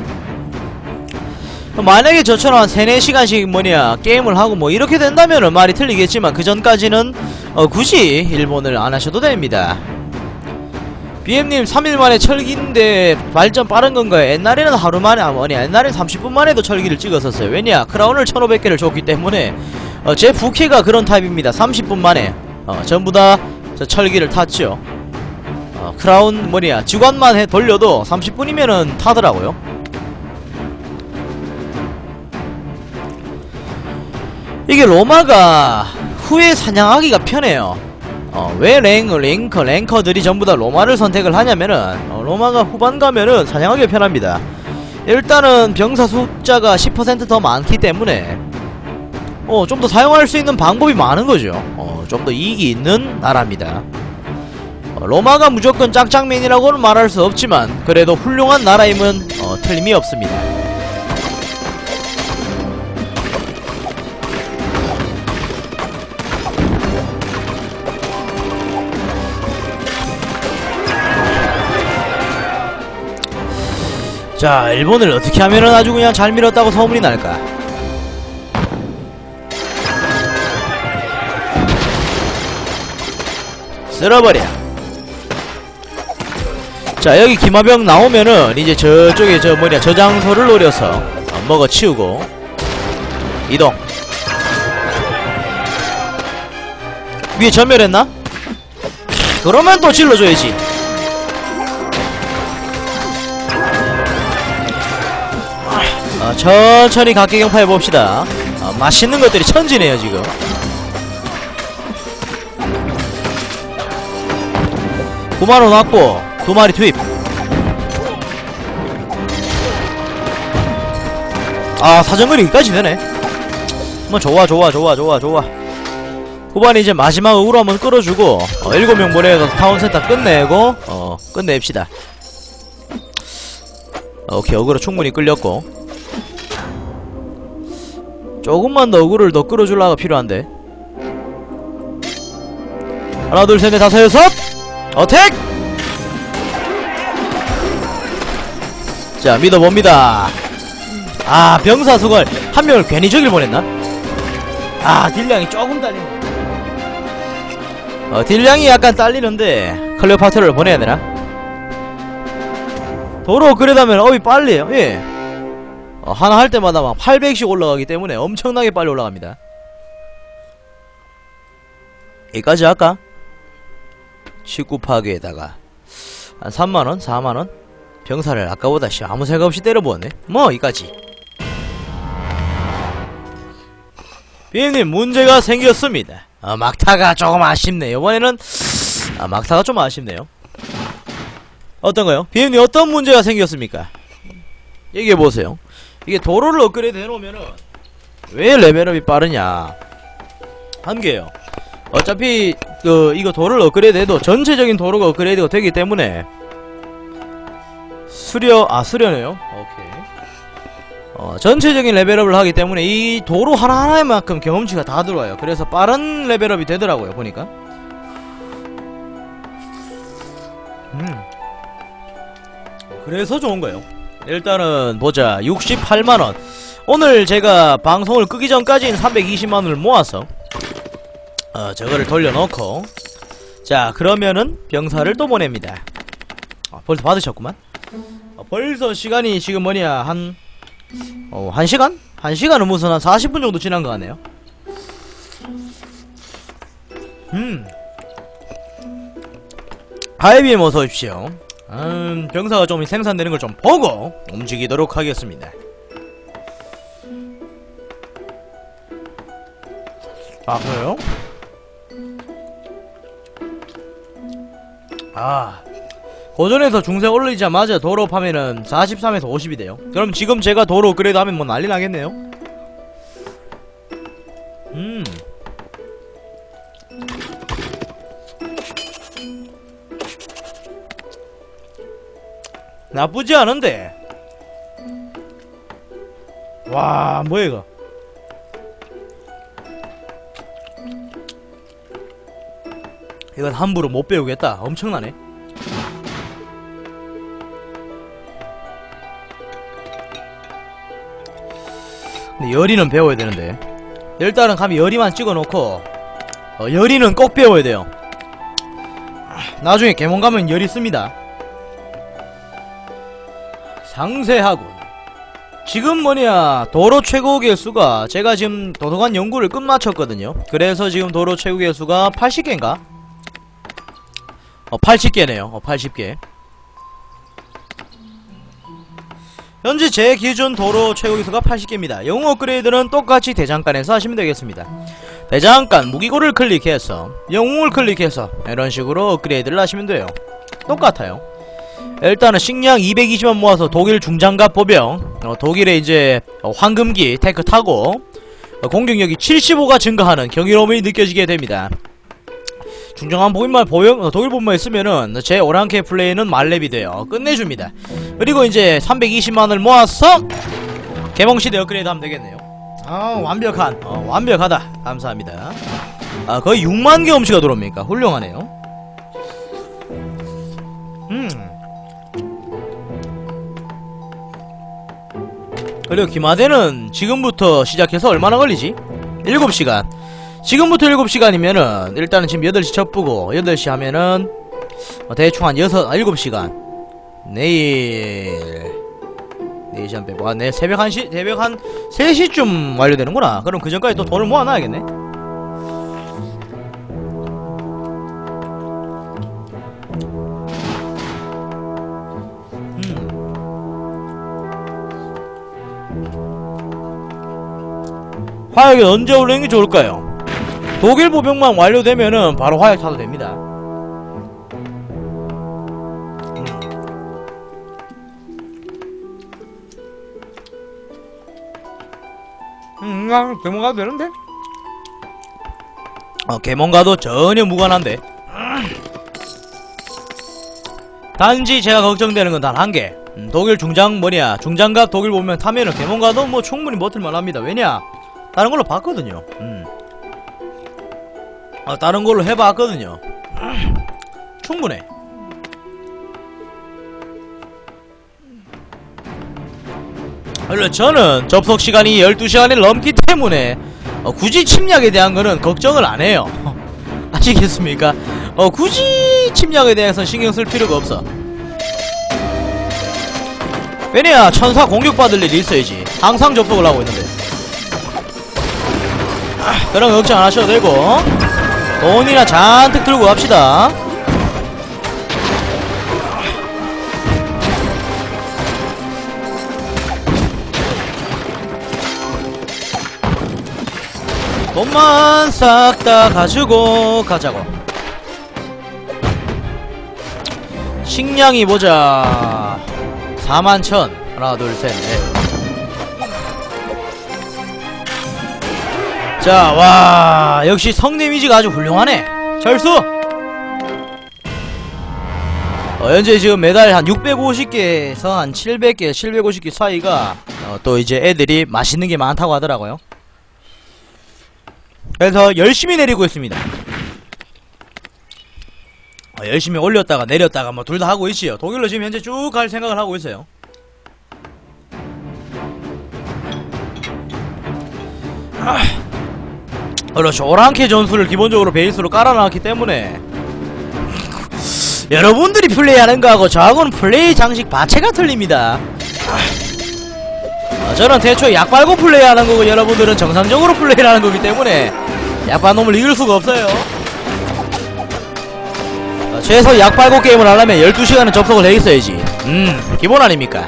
만약에 저처럼 한 3-4시간씩 게임을 하고 뭐 이렇게 된다면은 말이 틀리겠지만 그 전까지는 굳이 일본을 안 하셔도 됩니다. BM님 3일 만에 철기인데 발전 빠른 건가요? 옛날에는 하루 만에 옛날엔 30분 만에도 철기를 찍었었어요. 왜냐? 크라운을 1500개를 줬기 때문에 제 부캐가 그런 타입입니다. 30분 만에 전부 다 저 철기를 탔죠. 크라운 직관만 돌려도 30분이면은 타더라고요. 이게 로마가 후에 사냥하기가 편해요. 왜 랭커들이 전부 다 로마를 선택을 하냐면은 로마가 후반 가면은 사냥하기가 편합니다. 일단은 병사 숫자가 10% 더 많기 때문에 좀 더 사용할 수 있는 방법이 많은 거죠. 좀 더 이익이 있는 나라입니다. 로마가 무조건 짱짱맨이라고는 말할 수 없지만 그래도 훌륭한 나라임은 틀림이 없습니다. 자, 일본을 어떻게 하면은 아주 그냥 잘 밀었다고 소문이 날까? 쓸어버려. 자, 여기 기마병 나오면은 이제 저쪽에 저 장소를 노려서 먹어치우고 이동. 위에 전멸했나? 그러면 또 질러줘야지. 천천히 각계경파 해봅시다. 맛있는 것들이 천지네요 지금. 구마로 놨고 2마리 투입. 사정거리 여기까지 되네. 뭐 좋아. 후반에 이제 마지막 으로 한번 끌어주고 7명 보내서 타운센터 끝내고 끝냅시다. 오케이, 어그로 충분히 끌렸고 조금만 더 어그로를 더 끌어주려가 필요한데. 하나 둘 셋 넷 다섯 여섯 어택! 자, 믿어봅니다. 병사 수걸 한 명을 괜히 저길 보냈나? 딜량이 조금 딸리네. 딜량이 약간 딸리는데 클레오파트라를 보내야 되나? 도로 그래다면 업이 빨리에요. 예. 하나 할 때마다 막 800씩 올라가기 때문에 엄청나게 빨리 올라갑니다. 여기까지 할까? 19 파괴에다가 한 3만원? 4만원? 병사를 아까보다 아무 생각 없이 때려부었네. 뭐 이까지. 비행님 문제가 생겼습니다. 막타가 조금 아쉽네. 이번에는 막타가 좀 아쉽네요. 어떤가요? 비행님 어떤 문제가 생겼습니까? 얘기해보세요. 이게 도로를 업그레이드 해놓으면은 왜 레벨업이 빠르냐? 한개요. 어차피 이거 도로를 업그레이드 해도 전체적인 도로가 업그레이드가 되기 때문에 수려네요. 오케이. 전체적인 레벨업을 하기 때문에 이 도로 하나하나만큼 경험치가 다 들어와요. 그래서 빠른 레벨업이 되더라고요, 보니까. 그래서 좋은 거예요. 일단은 보자. 68만원. 오늘 제가 방송을 끄기 전까지는 320만원을 모아서 저거를 돌려놓고, 자, 그러면은 병사를 또 보냅니다. 벌써 받으셨구만. 벌써 시간이 지금 한 1시간? 1시간은 무슨 한 40분 정도 지난 것 같네요. 하이비엠 어서 오십시오. 병사가 좀 생산되는 걸 좀 보고 움직이도록 하겠습니다. 그래요? 고전에서 중세 올리자마자 도로업 하면은 43에서 50이 돼요. 그럼 지금 제가 도로 업그레이드 하면 뭐 난리 나겠네요? 나쁘지 않은데. 와, 뭐야 이거. 이건 함부로 못 배우겠다. 엄청나네. 근데 열이는 배워야 되는데. 일단은 감히 열이만 찍어놓고 열이는 꼭 배워야 돼요. 나중에 개몽 가면 열이 씁니다. 상세하군. 지금 뭐냐, 도로 최고 개수가, 제가 지금 도서관 연구를 끝마쳤거든요. 그래서 지금 도로 최고 개수가 80개인가? 80개네요. 80개. 현재 제 기준 도로 최고 개수가 80개입니다. 영웅 업그레이드는 똑같이 대장간에서 하시면 되겠습니다. 대장간 무기고를 클릭해서 영웅을 클릭해서 이런 식으로 업그레이드를 하시면 돼요. 똑같아요. 일단은 식량 220원 모아서 독일 중장갑 보병, 독일의 이제 황금기 테크 타고 공격력이 75가 증가하는 경이로움이 느껴지게 됩니다. 중장한 보병, 독일 보병만 있으면은 제 오랑캐 플레이는 만렙이 돼요. 끝내줍니다. 그리고 이제 320만을 모아서 개몽시대 업그레이드 하면 되겠네요. 완벽하다. 감사합니다. 거의 6만 경험치가 들어옵니까? 훌륭하네요. 그리고 기마대는 지금부터 시작해서 얼마나 걸리지? 7시간. 지금부터 7시간이면은 일단은 지금 8시 접부고 8시 하면은 대충 한 7시간. 내일 4시 한 빼고 내일 새벽 한 3시쯤 완료되는구나. 그럼 그 전까지 또 돈을 모아놔야겠네. 화약이 언제 올리는 게 좋을까요? 독일 보병만 완료되면은 바로 화약 타도 됩니다. 개몽 가도 되는데? 개몽 가도 전혀 무관한데. 단지 제가 걱정되는 건 단 한 개. 독일 중장갑 독일 보면 타면은 개몽 가도 뭐 충분히 버틸만 합니다. 왜냐? 다른 걸로 봤거든요. 다른 걸로 해봤거든요. 충분해. 원래 저는 접속 시간이 12시간이 넘기 때문에 굳이 침략에 대한 거는 걱정을 안 해요. 아시겠습니까? 굳이 침략에 대해서 신경 쓸 필요가 없어. 왜냐, 천사 공격받을 일이 있어야지. 항상 접속을 하고 있는데. 그럼 걱정 안 하셔도 되고, 돈이나 잔뜩 들고 갑시다. 돈만 싹 다 가지고 가자고. 식량이 보자. 41,000. 하나 둘 셋 넷. 자, 와, 역시 성 데미지가 아주 훌륭하네. 철수! 현재 지금 매달 한 650개에서 한 700개, 750개 사이가 또 이제 애들이 맛있는 게 많다고 하더라고요. 그래서 열심히 내리고 있습니다. 열심히 올렸다가 내렸다가 뭐 둘 다 하고 있지요. 독일로 지금 현재 쭉 갈 생각을 하고 있어요. 그렇죠. 오랑캐 전술을 기본적으로 베이스로 깔아놨기 때문에 여러분들이 플레이하는 거하고 저하고는 플레이 장식 자체가 틀립니다. 저는 대초에 약 빨고 플레이하는 거고 여러분들은 정상적으로 플레이를 하는 거기 때문에 약반 놈을 이길 수가 없어요. 최소 약 빨고 게임을 하려면 12시간은 접속을 해 있어야지. 기본 아닙니까?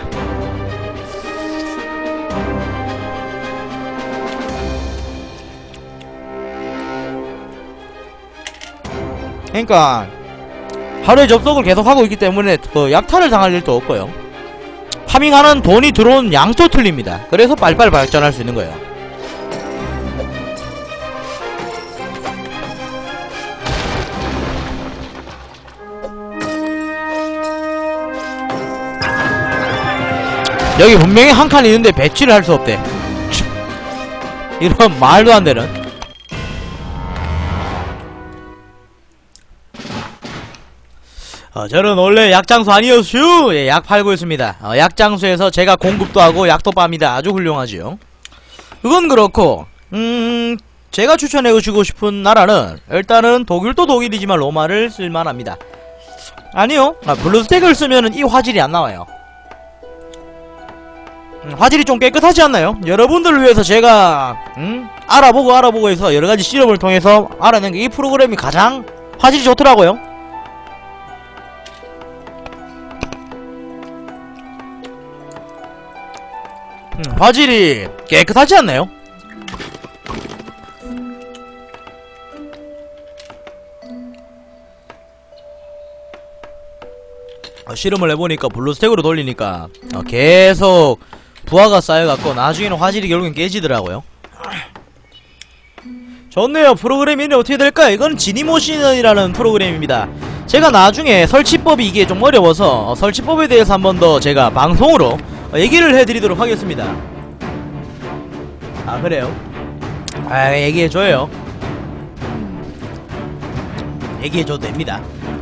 그러니까 하루에 접속을 계속하고 있기 때문에 약탈을 당할 일도 없고요. 파밍하는 돈이 들어온 양도 틀립니다. 그래서 빨리빨리 발전할 수 있는 거예요. 여기 분명히 한 칸 있는데 배치를 할 수 없대. 이런 말도 안 되는. 저는 원래 약장수 아니었슈. 예, 약 팔고 있습니다. 약장수에서 제가 공급도 하고 약도 팝니다. 아주 훌륭하지요. 그건 그렇고 제가 추천해주고 싶은 나라는 일단은 독일도 독일이지만 로마를 쓸만합니다. 아니요, 블루스택을 쓰면은 이 화질이 안 나와요. 화질이 좀 깨끗하지 않나요? 여러분들을 위해서 제가 알아보고 해서 여러가지 실험을 통해서 알아낸 게 이 프로그램이 가장 화질이 좋더라고요. 화질이 깨끗하지 않나요? 실험을 해보니까 블루스택으로 돌리니까 계속 부하가 쌓여갖고 나중에는 화질이 결국엔 깨지더라고요. 좋네요. 프로그램 이름이 어떻게 될까요? 이건 지니모션이라는 프로그램입니다. 제가 나중에 설치법이 이게 좀 어려워서 설치법에 대해서 한 번 더 제가 방송으로 얘기를 해드리도록 하겠습니다. 아, 그래요? 아, 얘기해줘요. 얘기해줘도 됩니다.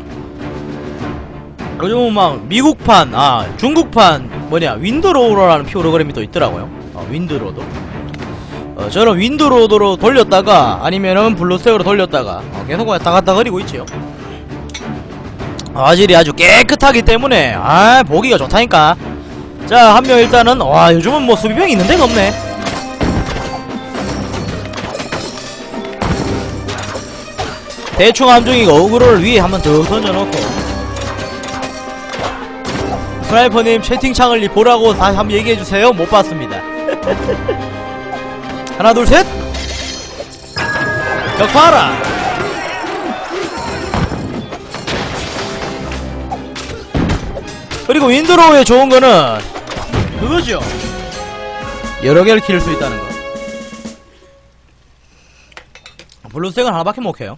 요즘은 막 미국판, 중국판 윈드로더라는 프로그램이 또 있더라고요. 윈드로더. 저는 윈드로더로 돌렸다가 아니면은 블루스택으로 돌렸다가 계속 왔다 갔다 거리고 있지요. 화질이 아주 깨끗하기 때문에 보기가 좋다니까. 자, 한 명 일단은 요즘은 뭐 수비병이 있는 데가 없네. 대충 함중이가 어그로를 위에 한번 더 던져놓고. 스나이퍼님 채팅창을 보라고 다시 한번 얘기해주세요. 못 봤습니다. 하나 둘 셋 격파하라. 그리고 윈드로우의 좋은거는 그거죠. 여러 개를 키울 수 있다는 거. 블루스택은 하나밖에 못 켜요.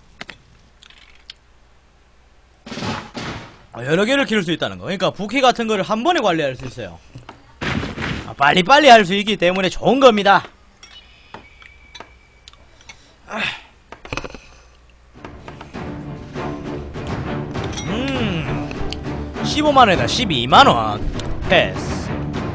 여러 개를 키울 수 있다는 거. 그러니까 부캐 같은 거를 한 번에 관리할 수 있어요. 빨리빨리 할 수 있기 때문에 좋은 겁니다. 15만원이다. 12만원. 패스.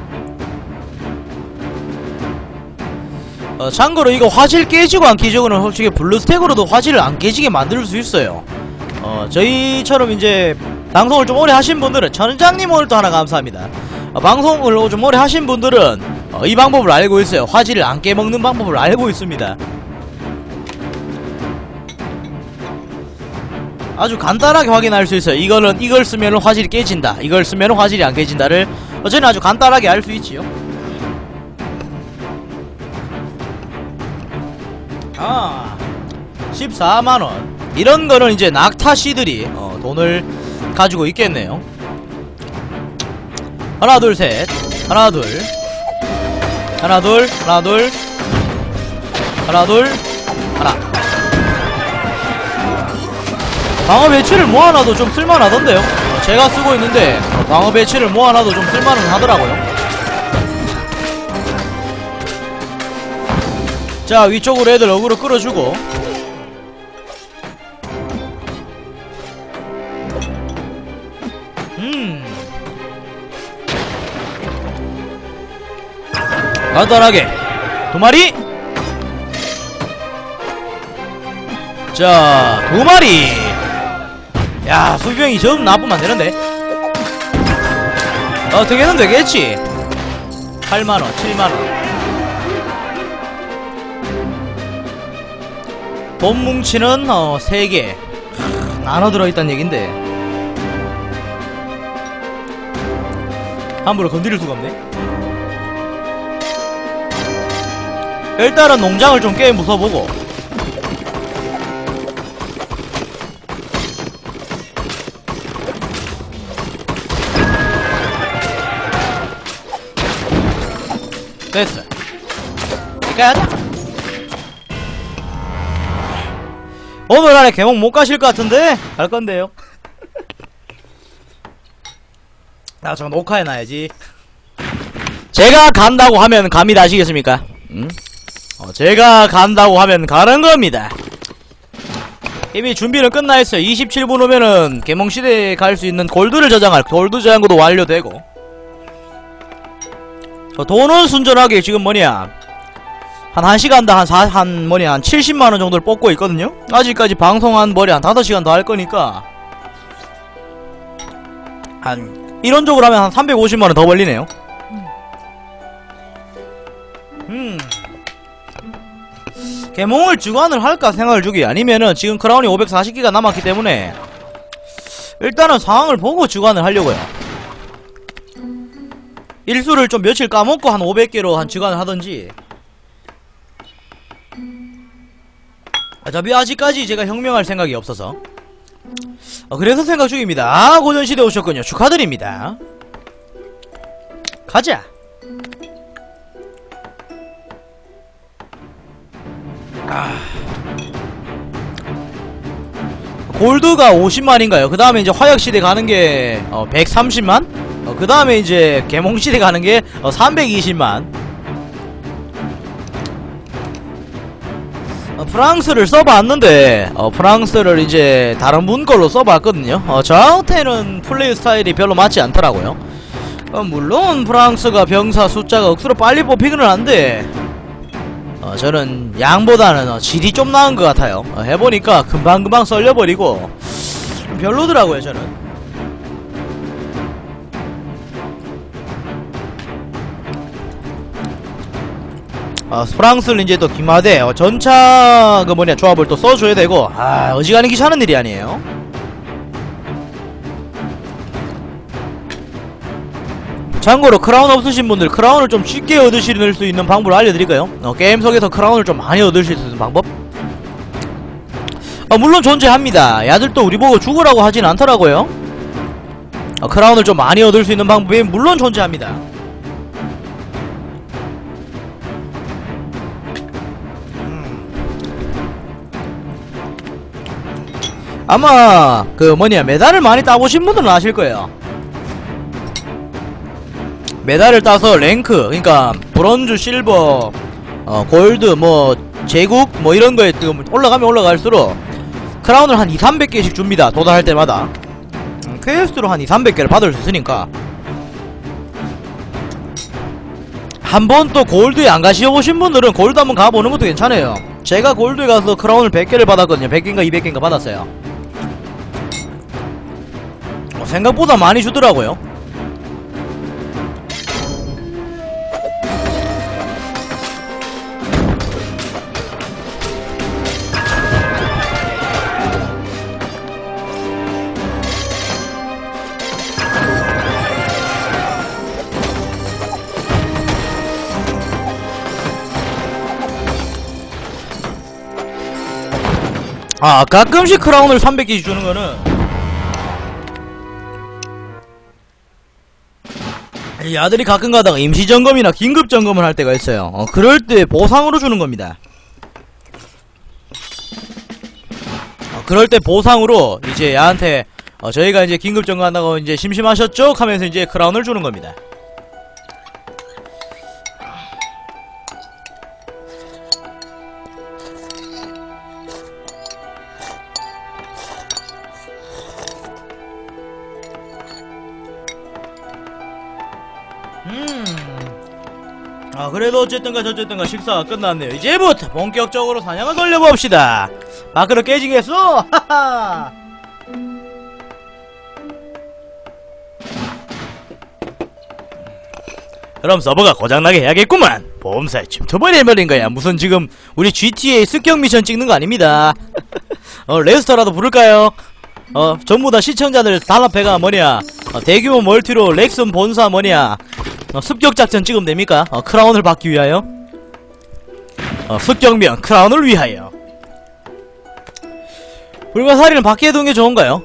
참고로 이거 화질 깨지고 안 깨지고는 솔직히 블루스택으로도 화질을 안 깨지게 만들 수 있어요. 저희처럼 이제 방송을 좀 오래 하신 분들은, 천장님 오늘 또 하나 감사합니다. 방송을 좀 오래 하신 분들은 이 방법을 알고 있어요. 화질을 안 깨먹는 방법을 알고 있습니다. 아주 간단하게 확인할 수 있어요. 이걸 쓰면 화질이 깨진다, 이걸 쓰면 화질이 안 깨진다를 저는 아주 간단하게 알 수 있지요. 14만원. 이런 거는 이제 낙타씨들이 돈을 가지고 있겠네요. 하나 둘 셋. 하나 둘. 하나 둘. 하나 둘. 하나 둘. 하나. 방어 배치를 모아놔도 좀 쓸만하던데요. 제가 쓰고 있는데 방어 배치를 모아놔도 좀 쓸만은 하더라고요. 자, 위쪽으로 애들 어그로 끌어주고. 간단하게 두 마리. 자, 두 마리. 야, 수비병이 좀 나쁘면 안 되는데. 어떻게든 되겠지. 8만원, 7만원. 돈 뭉치는 3개 나눠 들어있단 얘긴데 함부로 건드릴 수가 없네. 일단은 농장을 좀 꽤 무서보고. 됐어. 가자. 오늘 안에 개몽 못 가실 것 같은데 갈 건데요. 나 저거 녹화해놔야지. 제가 간다고 하면 갑니다. 아시겠습니까? 제가 간다고 하면 가는 겁니다. 이미 준비는 끝나 있어요. 27분 오면은 개몽시대에 갈 수 있는 골드를 저장할 골드 저장고도 완료되고, 돈은 순전하게 지금 뭐냐 한 1시간당 한 70만원 정도를 뽑고 있거든요. 아직까지 방송 한 5시간 더 할 거니까 이론적으로 하면 한 350만원 더 벌리네요. 개몽을 주관을 할까 생각을 주기, 아니면은 지금 크라운이 540기가 남았기 때문에 일단은 상황을 보고 주관을 하려고요. 일수를 좀 며칠 까먹고 한 500개로 한 주관을 하던지. 어차피 아직까지 제가 혁명할 생각이 없어서 그래서 생각 중입니다. 고전시대 오셨군요. 축하드립니다. 가자. 골드가 50만인가요? 그 다음에 이제 화약시대 가는게 130만? 그 다음에 이제 개몽시대 가는게 320만. 프랑스를 써봤는데 프랑스를 이제 다른 분 걸로 써봤거든요. 저한테는 플레이 스타일이 별로 맞지 않더라고요. 물론 프랑스가 병사 숫자가 억수로 빨리 뽑히기는 한데 저는 양보다는 질이 좀 나은 것 같아요. 해보니까 금방금방 썰려버리고 별로더라고요 저는. 프랑스를 이제 또 기마대 전차 조합을 또 써줘야 되고, 어지간히 귀찮은 일이 아니에요. 참고로 크라운 없으신 분들 크라운을 좀 쉽게 얻으실 수 있는 방법을 알려드릴까요? 게임 속에서 크라운을 좀 많이 얻으실 수 있는 방법? 물론 존재합니다. 야들도 우리 보고 죽으라고 하진 않더라고요. 크라운을 좀 많이 얻을 수 있는 방법이 물론 존재합니다. 아마 메달을 많이 따보신 분들은 아실거예요. 메달을 따서 랭크, 그러니까 브론즈, 실버, 골드, 제국 이런거에 올라가면 올라갈수록 크라운을 한 200~300개씩 줍니다. 도달할 때마다. 퀘스트로 한 200~300개를 받을 수 있으니까 한번 또 골드에 안 가시보신 분들은 골드 한번 가보는 것도 괜찮아요. 제가 골드에 가서 크라운을 100개를 받았거든요. 100개인가 200개인가 받았어요. 생각보다 많이 주더라고요. 가끔씩 크라운을 300개씩 주는 거는 이 아들이 가끔 가다가 임시점검이나 긴급점검을 할 때가 있어요. 그럴 때 보상으로 주는 겁니다. 그럴 때 보상으로 이제 얘한테 저희가 이제 긴급점검 한다고 이제 심심하셨죠? 하면서 이제 크라운을 주는 겁니다. 그래도 어쨌든가 저쨌든가 식사가 끝났네요. 이제부터 본격적으로 사냥을 돌려봅시다. 마크로 깨지겠어? 하하. 그럼 서버가 고장나게 해야겠구만. 보험사에 침투버려버린 거야. 무슨 지금 우리 GTA 습격 미션 찍는 거 아닙니다. 레스터라도 부를까요? 전부 다 시청자들 단합회가 대규모 멀티로 렉슨 본사 습격작전 찍으면 됩니까? 크라운을 받기 위하여? 습격명 크라운을 위하여. 불가사리는 밖에 두는 게 좋은가요?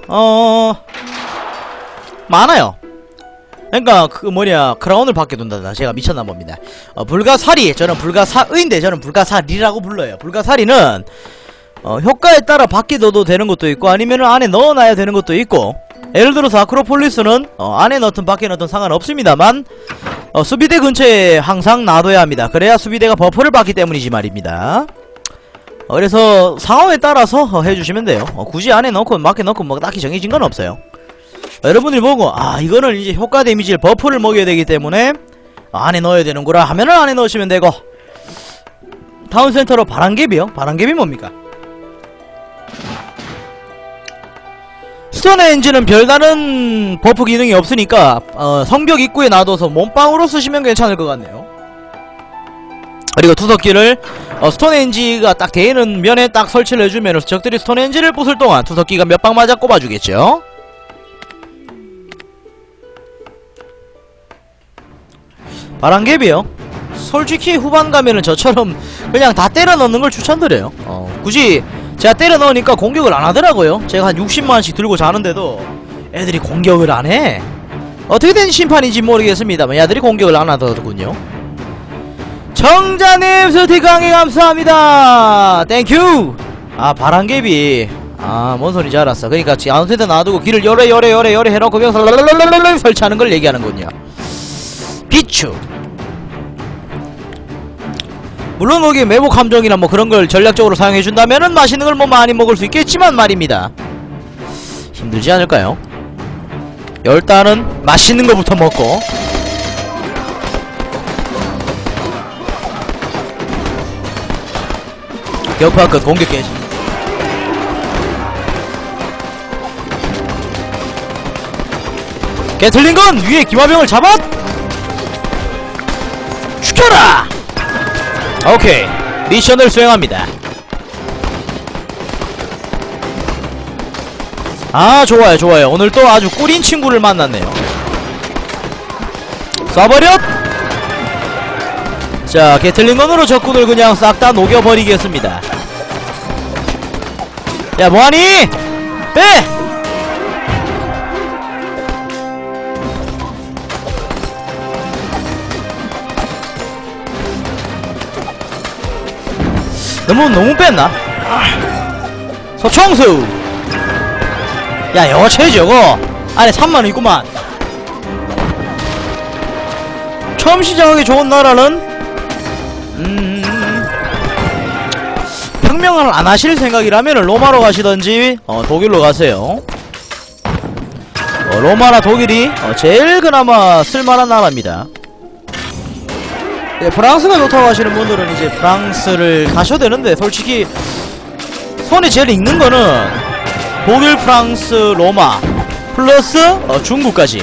많아요. 그러니까 크라운을 밖에 둔다. 제가 미쳤나 봅니다. 불가사리, 저는 불가사의인데 저는 불가사리라고 불러요. 불가사리는 효과에 따라 밖에 넣어도 되는 것도 있고 아니면은 안에 넣어놔야 되는 것도 있고, 예를 들어서 아크로폴리스는 안에 넣든 밖에 넣든 상관없습니다만 수비대 근처에 항상 놔둬야 합니다. 그래야 수비대가 버프를 받기 때문이지 말입니다. 그래서 상황에 따라서 해주시면 돼요. 굳이 안에 넣고 밖에 넣고 뭐 딱히 정해진 건 없어요. 여러분들이 보고 이거는 이제 효과 데미지를 버프를 먹여야 되기 때문에 안에 넣어야 되는구나 하면은 안에 넣으시면 되고. 타운센터로 바람개비요? 바람개비 뭡니까? 스톤엔지는 별다른 버프 기능이 없으니까 성벽 입구에 놔둬서 몸빵으로 쓰시면 괜찮을 것 같네요. 그리고 투석기를 스톤엔지가 딱 되는 면에 딱 설치를 해주면 적들이 스톤엔지를 부술 동안 투석기가 몇 방 맞아 꼽아주겠죠. 바람개비요? 솔직히 후반 가면은 저처럼 그냥 다 때려 넣는 걸 추천드려요. 굳이 제가 때려 넣으니까 공격을 안 하더라고요. 제가 한 60만원씩 들고 자는데도 애들이 공격을 안 해. 어떻게 된 심판인지 모르겠습니다만 애들이 공격을 안 하더군요. 정자님 스티 강의 감사합니다. 땡큐. 바람개비. 뭔 소리인지 알았어. 그러니까 아웃센터 놔두고 길을 열에 해놓고 병사 랄랄랄랄랄 설치하는 걸 얘기하는군요. 비추. 물론 거기 매복 함정이나 뭐 그런 걸 전략적으로 사용해준다면은 맛있는 걸 뭐 많이 먹을 수 있겠지만 말입니다. 힘들지 않을까요? 일단은 맛있는 거부터 먹고. 격파 끝. 공격 개시. 게틀링건 위에 기마병을 잡아 죽여라. 오케이, 미션을 수행합니다. 좋아요. 오늘 또 아주 꿀인 친구를 만났네요. 쏴버렸! 자, 게틀링건으로 적군을 그냥 싹 다 녹여버리겠습니다. 야, 뭐하니? 빼! 너무 뺐나? 소총수! 야, 여체 저거! 안에 3만원 있구만. 처음 시작하기 좋은 나라는 혁명을 안 하실 생각이라면 로마로 가시던지 독일로 가세요. 로마나 독일이 제일 그나마 쓸만한 나라입니다. 네, 프랑스가 좋다고 하시는 분들은 이제 프랑스를 가셔도 되는데 솔직히 손에 제일 익는 거는 독일, 프랑스, 로마 플러스 중국까지.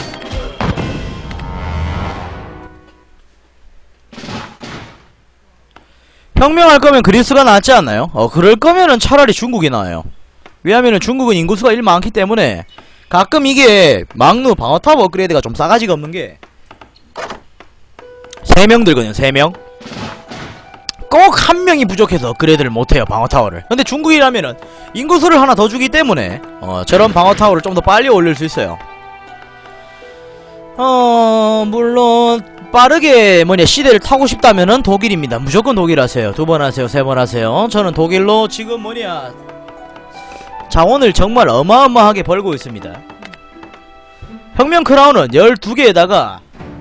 혁명할 거면 그리스가 낫지 않나요? 그럴 거면은 차라리 중국이 나아요. 왜냐면은 중국은 인구수가 일 많기 때문에 가끔 이게 막루 방어탑 업그레이드가 좀 싸가지가 없는 게 3명 들거든요. 3명 꼭 1명이 부족해서 업그레이드를 못해요, 방어타워를. 근데 중국이라면은 인구수를 하나 더 주기 때문에 저런 방어타워를 좀 더 빨리 올릴 수 있어요. 물론 빠르게 시대를 타고 싶다면은 독일입니다. 무조건 독일 하세요. 2번 하세요, 3번 하세요. 저는 독일로 지금 자원을 정말 어마어마하게 벌고 있습니다. 혁명 크라운은 12개에다가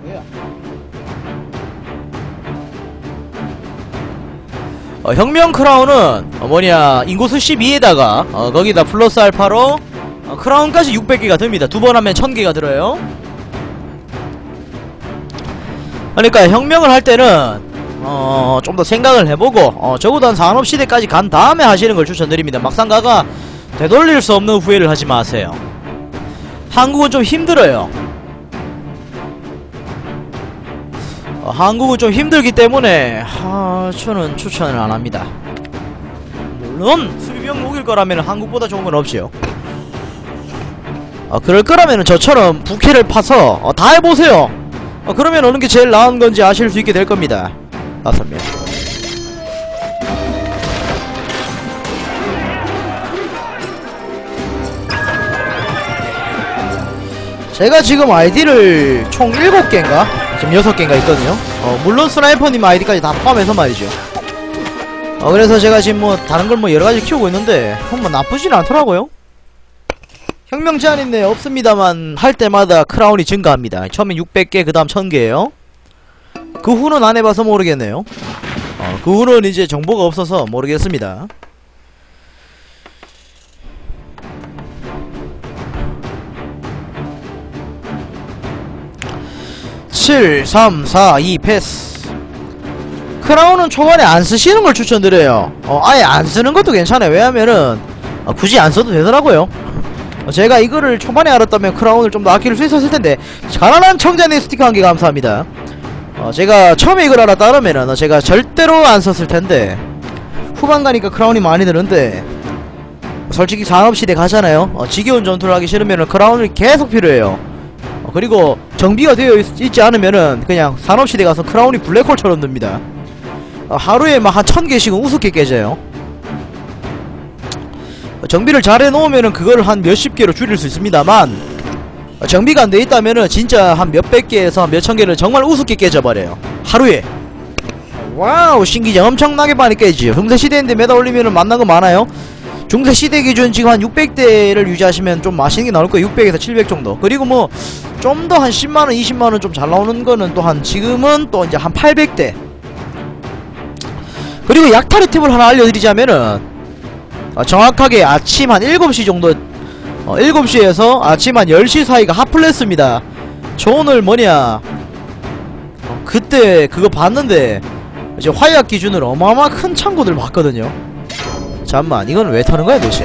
혁명 크라운은 인구수 12에다가 거기다 플러스 알파로 크라운까지 600개가 듭니다. 2번 하면 1000개가 들어요. 그러니까 혁명을 할 때는 좀 더 생각을 해보고 적어도 한 산업시대까지 간 다음에 하시는 걸 추천드립니다. 막상 가가 되돌릴 수 없는 후회를 하지 마세요. 한국은 좀 힘들어요. 한국은 좀 힘들기 때문에 저는 추천을 안합니다. 물론 수비병 목일 거라면 한국보다 좋은 건 없지요. 그럴 거라면 저처럼 부캐를 파서 다 해보세요. 그러면 어느 게 제일 나은 건지 아실 수 있게 될 겁니다. 5명. 제가 지금 아이디를 총 7개인가? 지금 6개인가 있거든요. 물론 스나이퍼님 아이디까지 다 포함해서 말이죠. 그래서 제가 지금 다른 걸 여러가지 키우고 있는데 나쁘진 않더라고요. 혁명 제한 있네 없습니다만 할 때마다 크라운이 증가합니다. 처음에 600개 그 다음 1000개에요 그 후는 안 해봐서 모르겠네요. 그 후는 이제 정보가 없어서 모르겠습니다. (7, 3, 4, 2) 패스. 크라운은 초반에 안 쓰시는 걸 추천드려요. 아예 안 쓰는 것도 괜찮아요. 왜냐면은 굳이 안 써도 되더라고요. 제가 이거를 초반에 알았다면 크라운을 좀 더 아낄 수 있었을 텐데. 가난한 청자님 스티커 한 개 감사합니다. 제가 처음에 이걸 알았다면은 제가 절대로 안 썼을 텐데, 후반 가니까 크라운이 많이 드는데, 솔직히 산업시대 가잖아요. 지겨운 전투를 하기 싫으면은 크라운이 계속 필요해요. 그리고 정비가 되어 있지 않으면은 그냥 산업시대 가서 크라운이 블랙홀처럼 듭니다. 하루에 막 한 1000개씩은 우습게 깨져요. 정비를 잘 해놓으면은 그걸 한 몇십 개로 줄일 수 있습니다만, 정비가 안 돼 있다면은 진짜 한 몇백 개에서 몇천 개를 정말 우습게 깨져버려요. 하루에. 와우, 신기장 엄청나게 많이 깨지죠. 중세시대인데 매달 올리면은 만난 거 많아요. 중세시대 기준 지금 한 600대를 유지하시면 좀 맛있는 게 나올 거예요. 600에서 700 정도. 그리고 뭐 좀 더 한 10만원 20만원 좀 잘 나오는 거는 또 한 지금은 또 이제 한 800대. 그리고 약탈의 팁을 하나 알려드리자면은, 정확하게 아침 한 7시 정도, 7시에서 아침 한 10시 사이가 핫플레스입니다. 저 오늘 뭐냐, 그때 그거 봤는데 이제 화약 기준으로 어마어마 큰 창고들 봤거든요. 잠만, 이건 왜 타는 거야 도대체?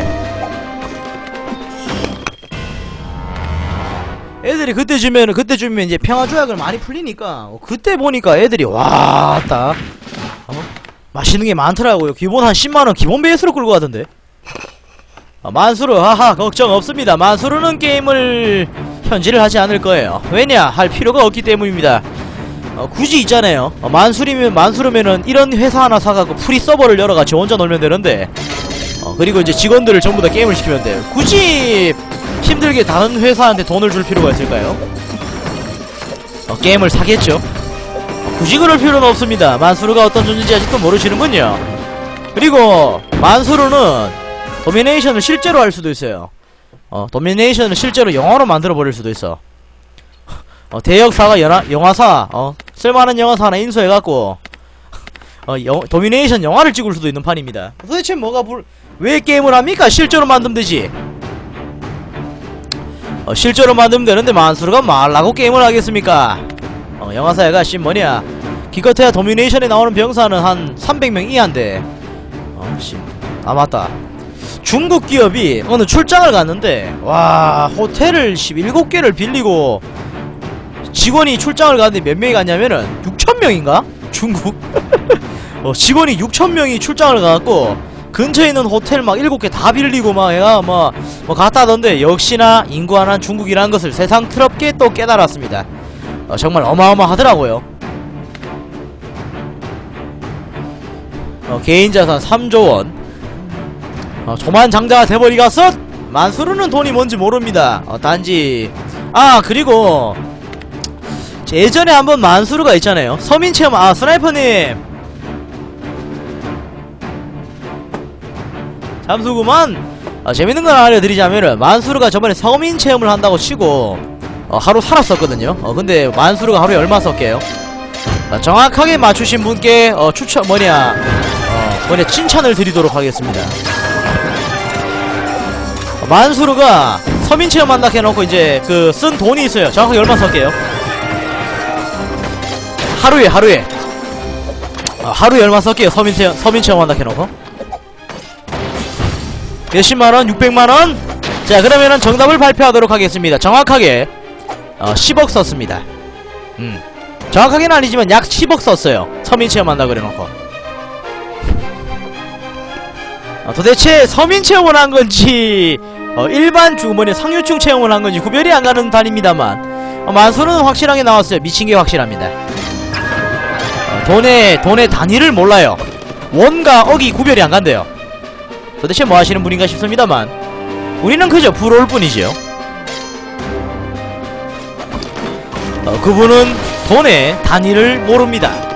애들이 그때쯤이면 이제 평화조약을 많이 풀리니까, 그때 보니까 애들이 왔다 맛있는 게 많더라고요. 기본 한 10만원 기본 베이스로 끌고 가던데. 만수르, 하하, 걱정 없습니다. 만수르는 게임을 현질을 하지 않을 거예요. 왜냐? 할 필요가 없기 때문입니다. 굳이 있잖아요. 만수르면은 이런 회사 하나 사가고 프리 서버를 열어가 지 혼자 놀면 되는데, 그리고 이제 직원들을 전부 다 게임을 시키면 돼요. 굳이 힘들게 다른 회사한테 돈을 줄 필요가 있을까요? 게임을 사겠죠. 굳이 그럴 필요는 없습니다. 만수르가 어떤 존재인지 아직도 모르시는군요. 그리고 만수르는 도미네이션을 실제로 할 수도 있어요. 도미네이션을 실제로 영화로 만들어버릴 수도 있어. 대역사가 영화사, 쓸만한 영화사 하나 인수해갖고 도미네이션 영화를 찍을 수도 있는 판입니다. 도대체 왜 게임을 합니까? 실제로 만들면 되지. 실제로 만들면 되는데 만수르가 말라고 게임을 하겠습니까? 영화사야가 뭐냐, 기껏해야 도미네이션에 나오는 병사는 한 300명 이하인데, 맞다. 중국 기업이 어느 출장을 갔는데, 와, 호텔을 17개를 빌리고 직원이 출장을 갔는데 몇 명이 갔냐면은 6,000명인가? 중국? 직원이 6,000명이 출장을 가갖고 근처에 있는 호텔 막 7개 다 빌리고 막 얘가 뭐 갔다 하던데, 역시나 인구 하나는 중국이라는 것을 세상 트럽게 또 깨달았습니다. 정말 어마어마하더라고요. 개인자산 3조원. 조만장자가 돼버리겠어? 만수르는 돈이 뭔지 모릅니다. 단지 그리고 예전에 한번 만수르가 있잖아요. 서민체험, 스나이퍼님 잠수구만. 재밌는 걸 알려드리자면은, 만수르가 저번에 서민체험을 한다고 치고 하루 살았었거든요. 근데 만수르가 하루에 얼마 썼게요? 정확하게 맞추신 분께 칭찬을 드리도록 하겠습니다. 만수르가 서민체험 한다 해놓고 이제 쓴 돈이 있어요. 정확하게 얼마 썼게요? 하루에 얼마 썼게요? 서민체험 한다 해놓고 몇십만원? 600만원? 자, 그러면은 정답을 발표하도록 하겠습니다. 정확하게 10억 썼습니다. 정확하게는 아니지만 약 10억 썼어요. 서민체험 한다 그래놓고. 도대체 서민체험을 한 건지 일반 상류층 체험을 한 건지 구별이 안 가는 단입니다만, 만수르는 확실하게 나왔어요. 미친게 확실합니다. 돈의 단위를 몰라요. 원과 억이 구별이 안 간대요. 도대체 뭐 하시는 분인가 싶습니다만, 우리는 그저 부러울 뿐이지요. 그분은 돈의 단위를 모릅니다.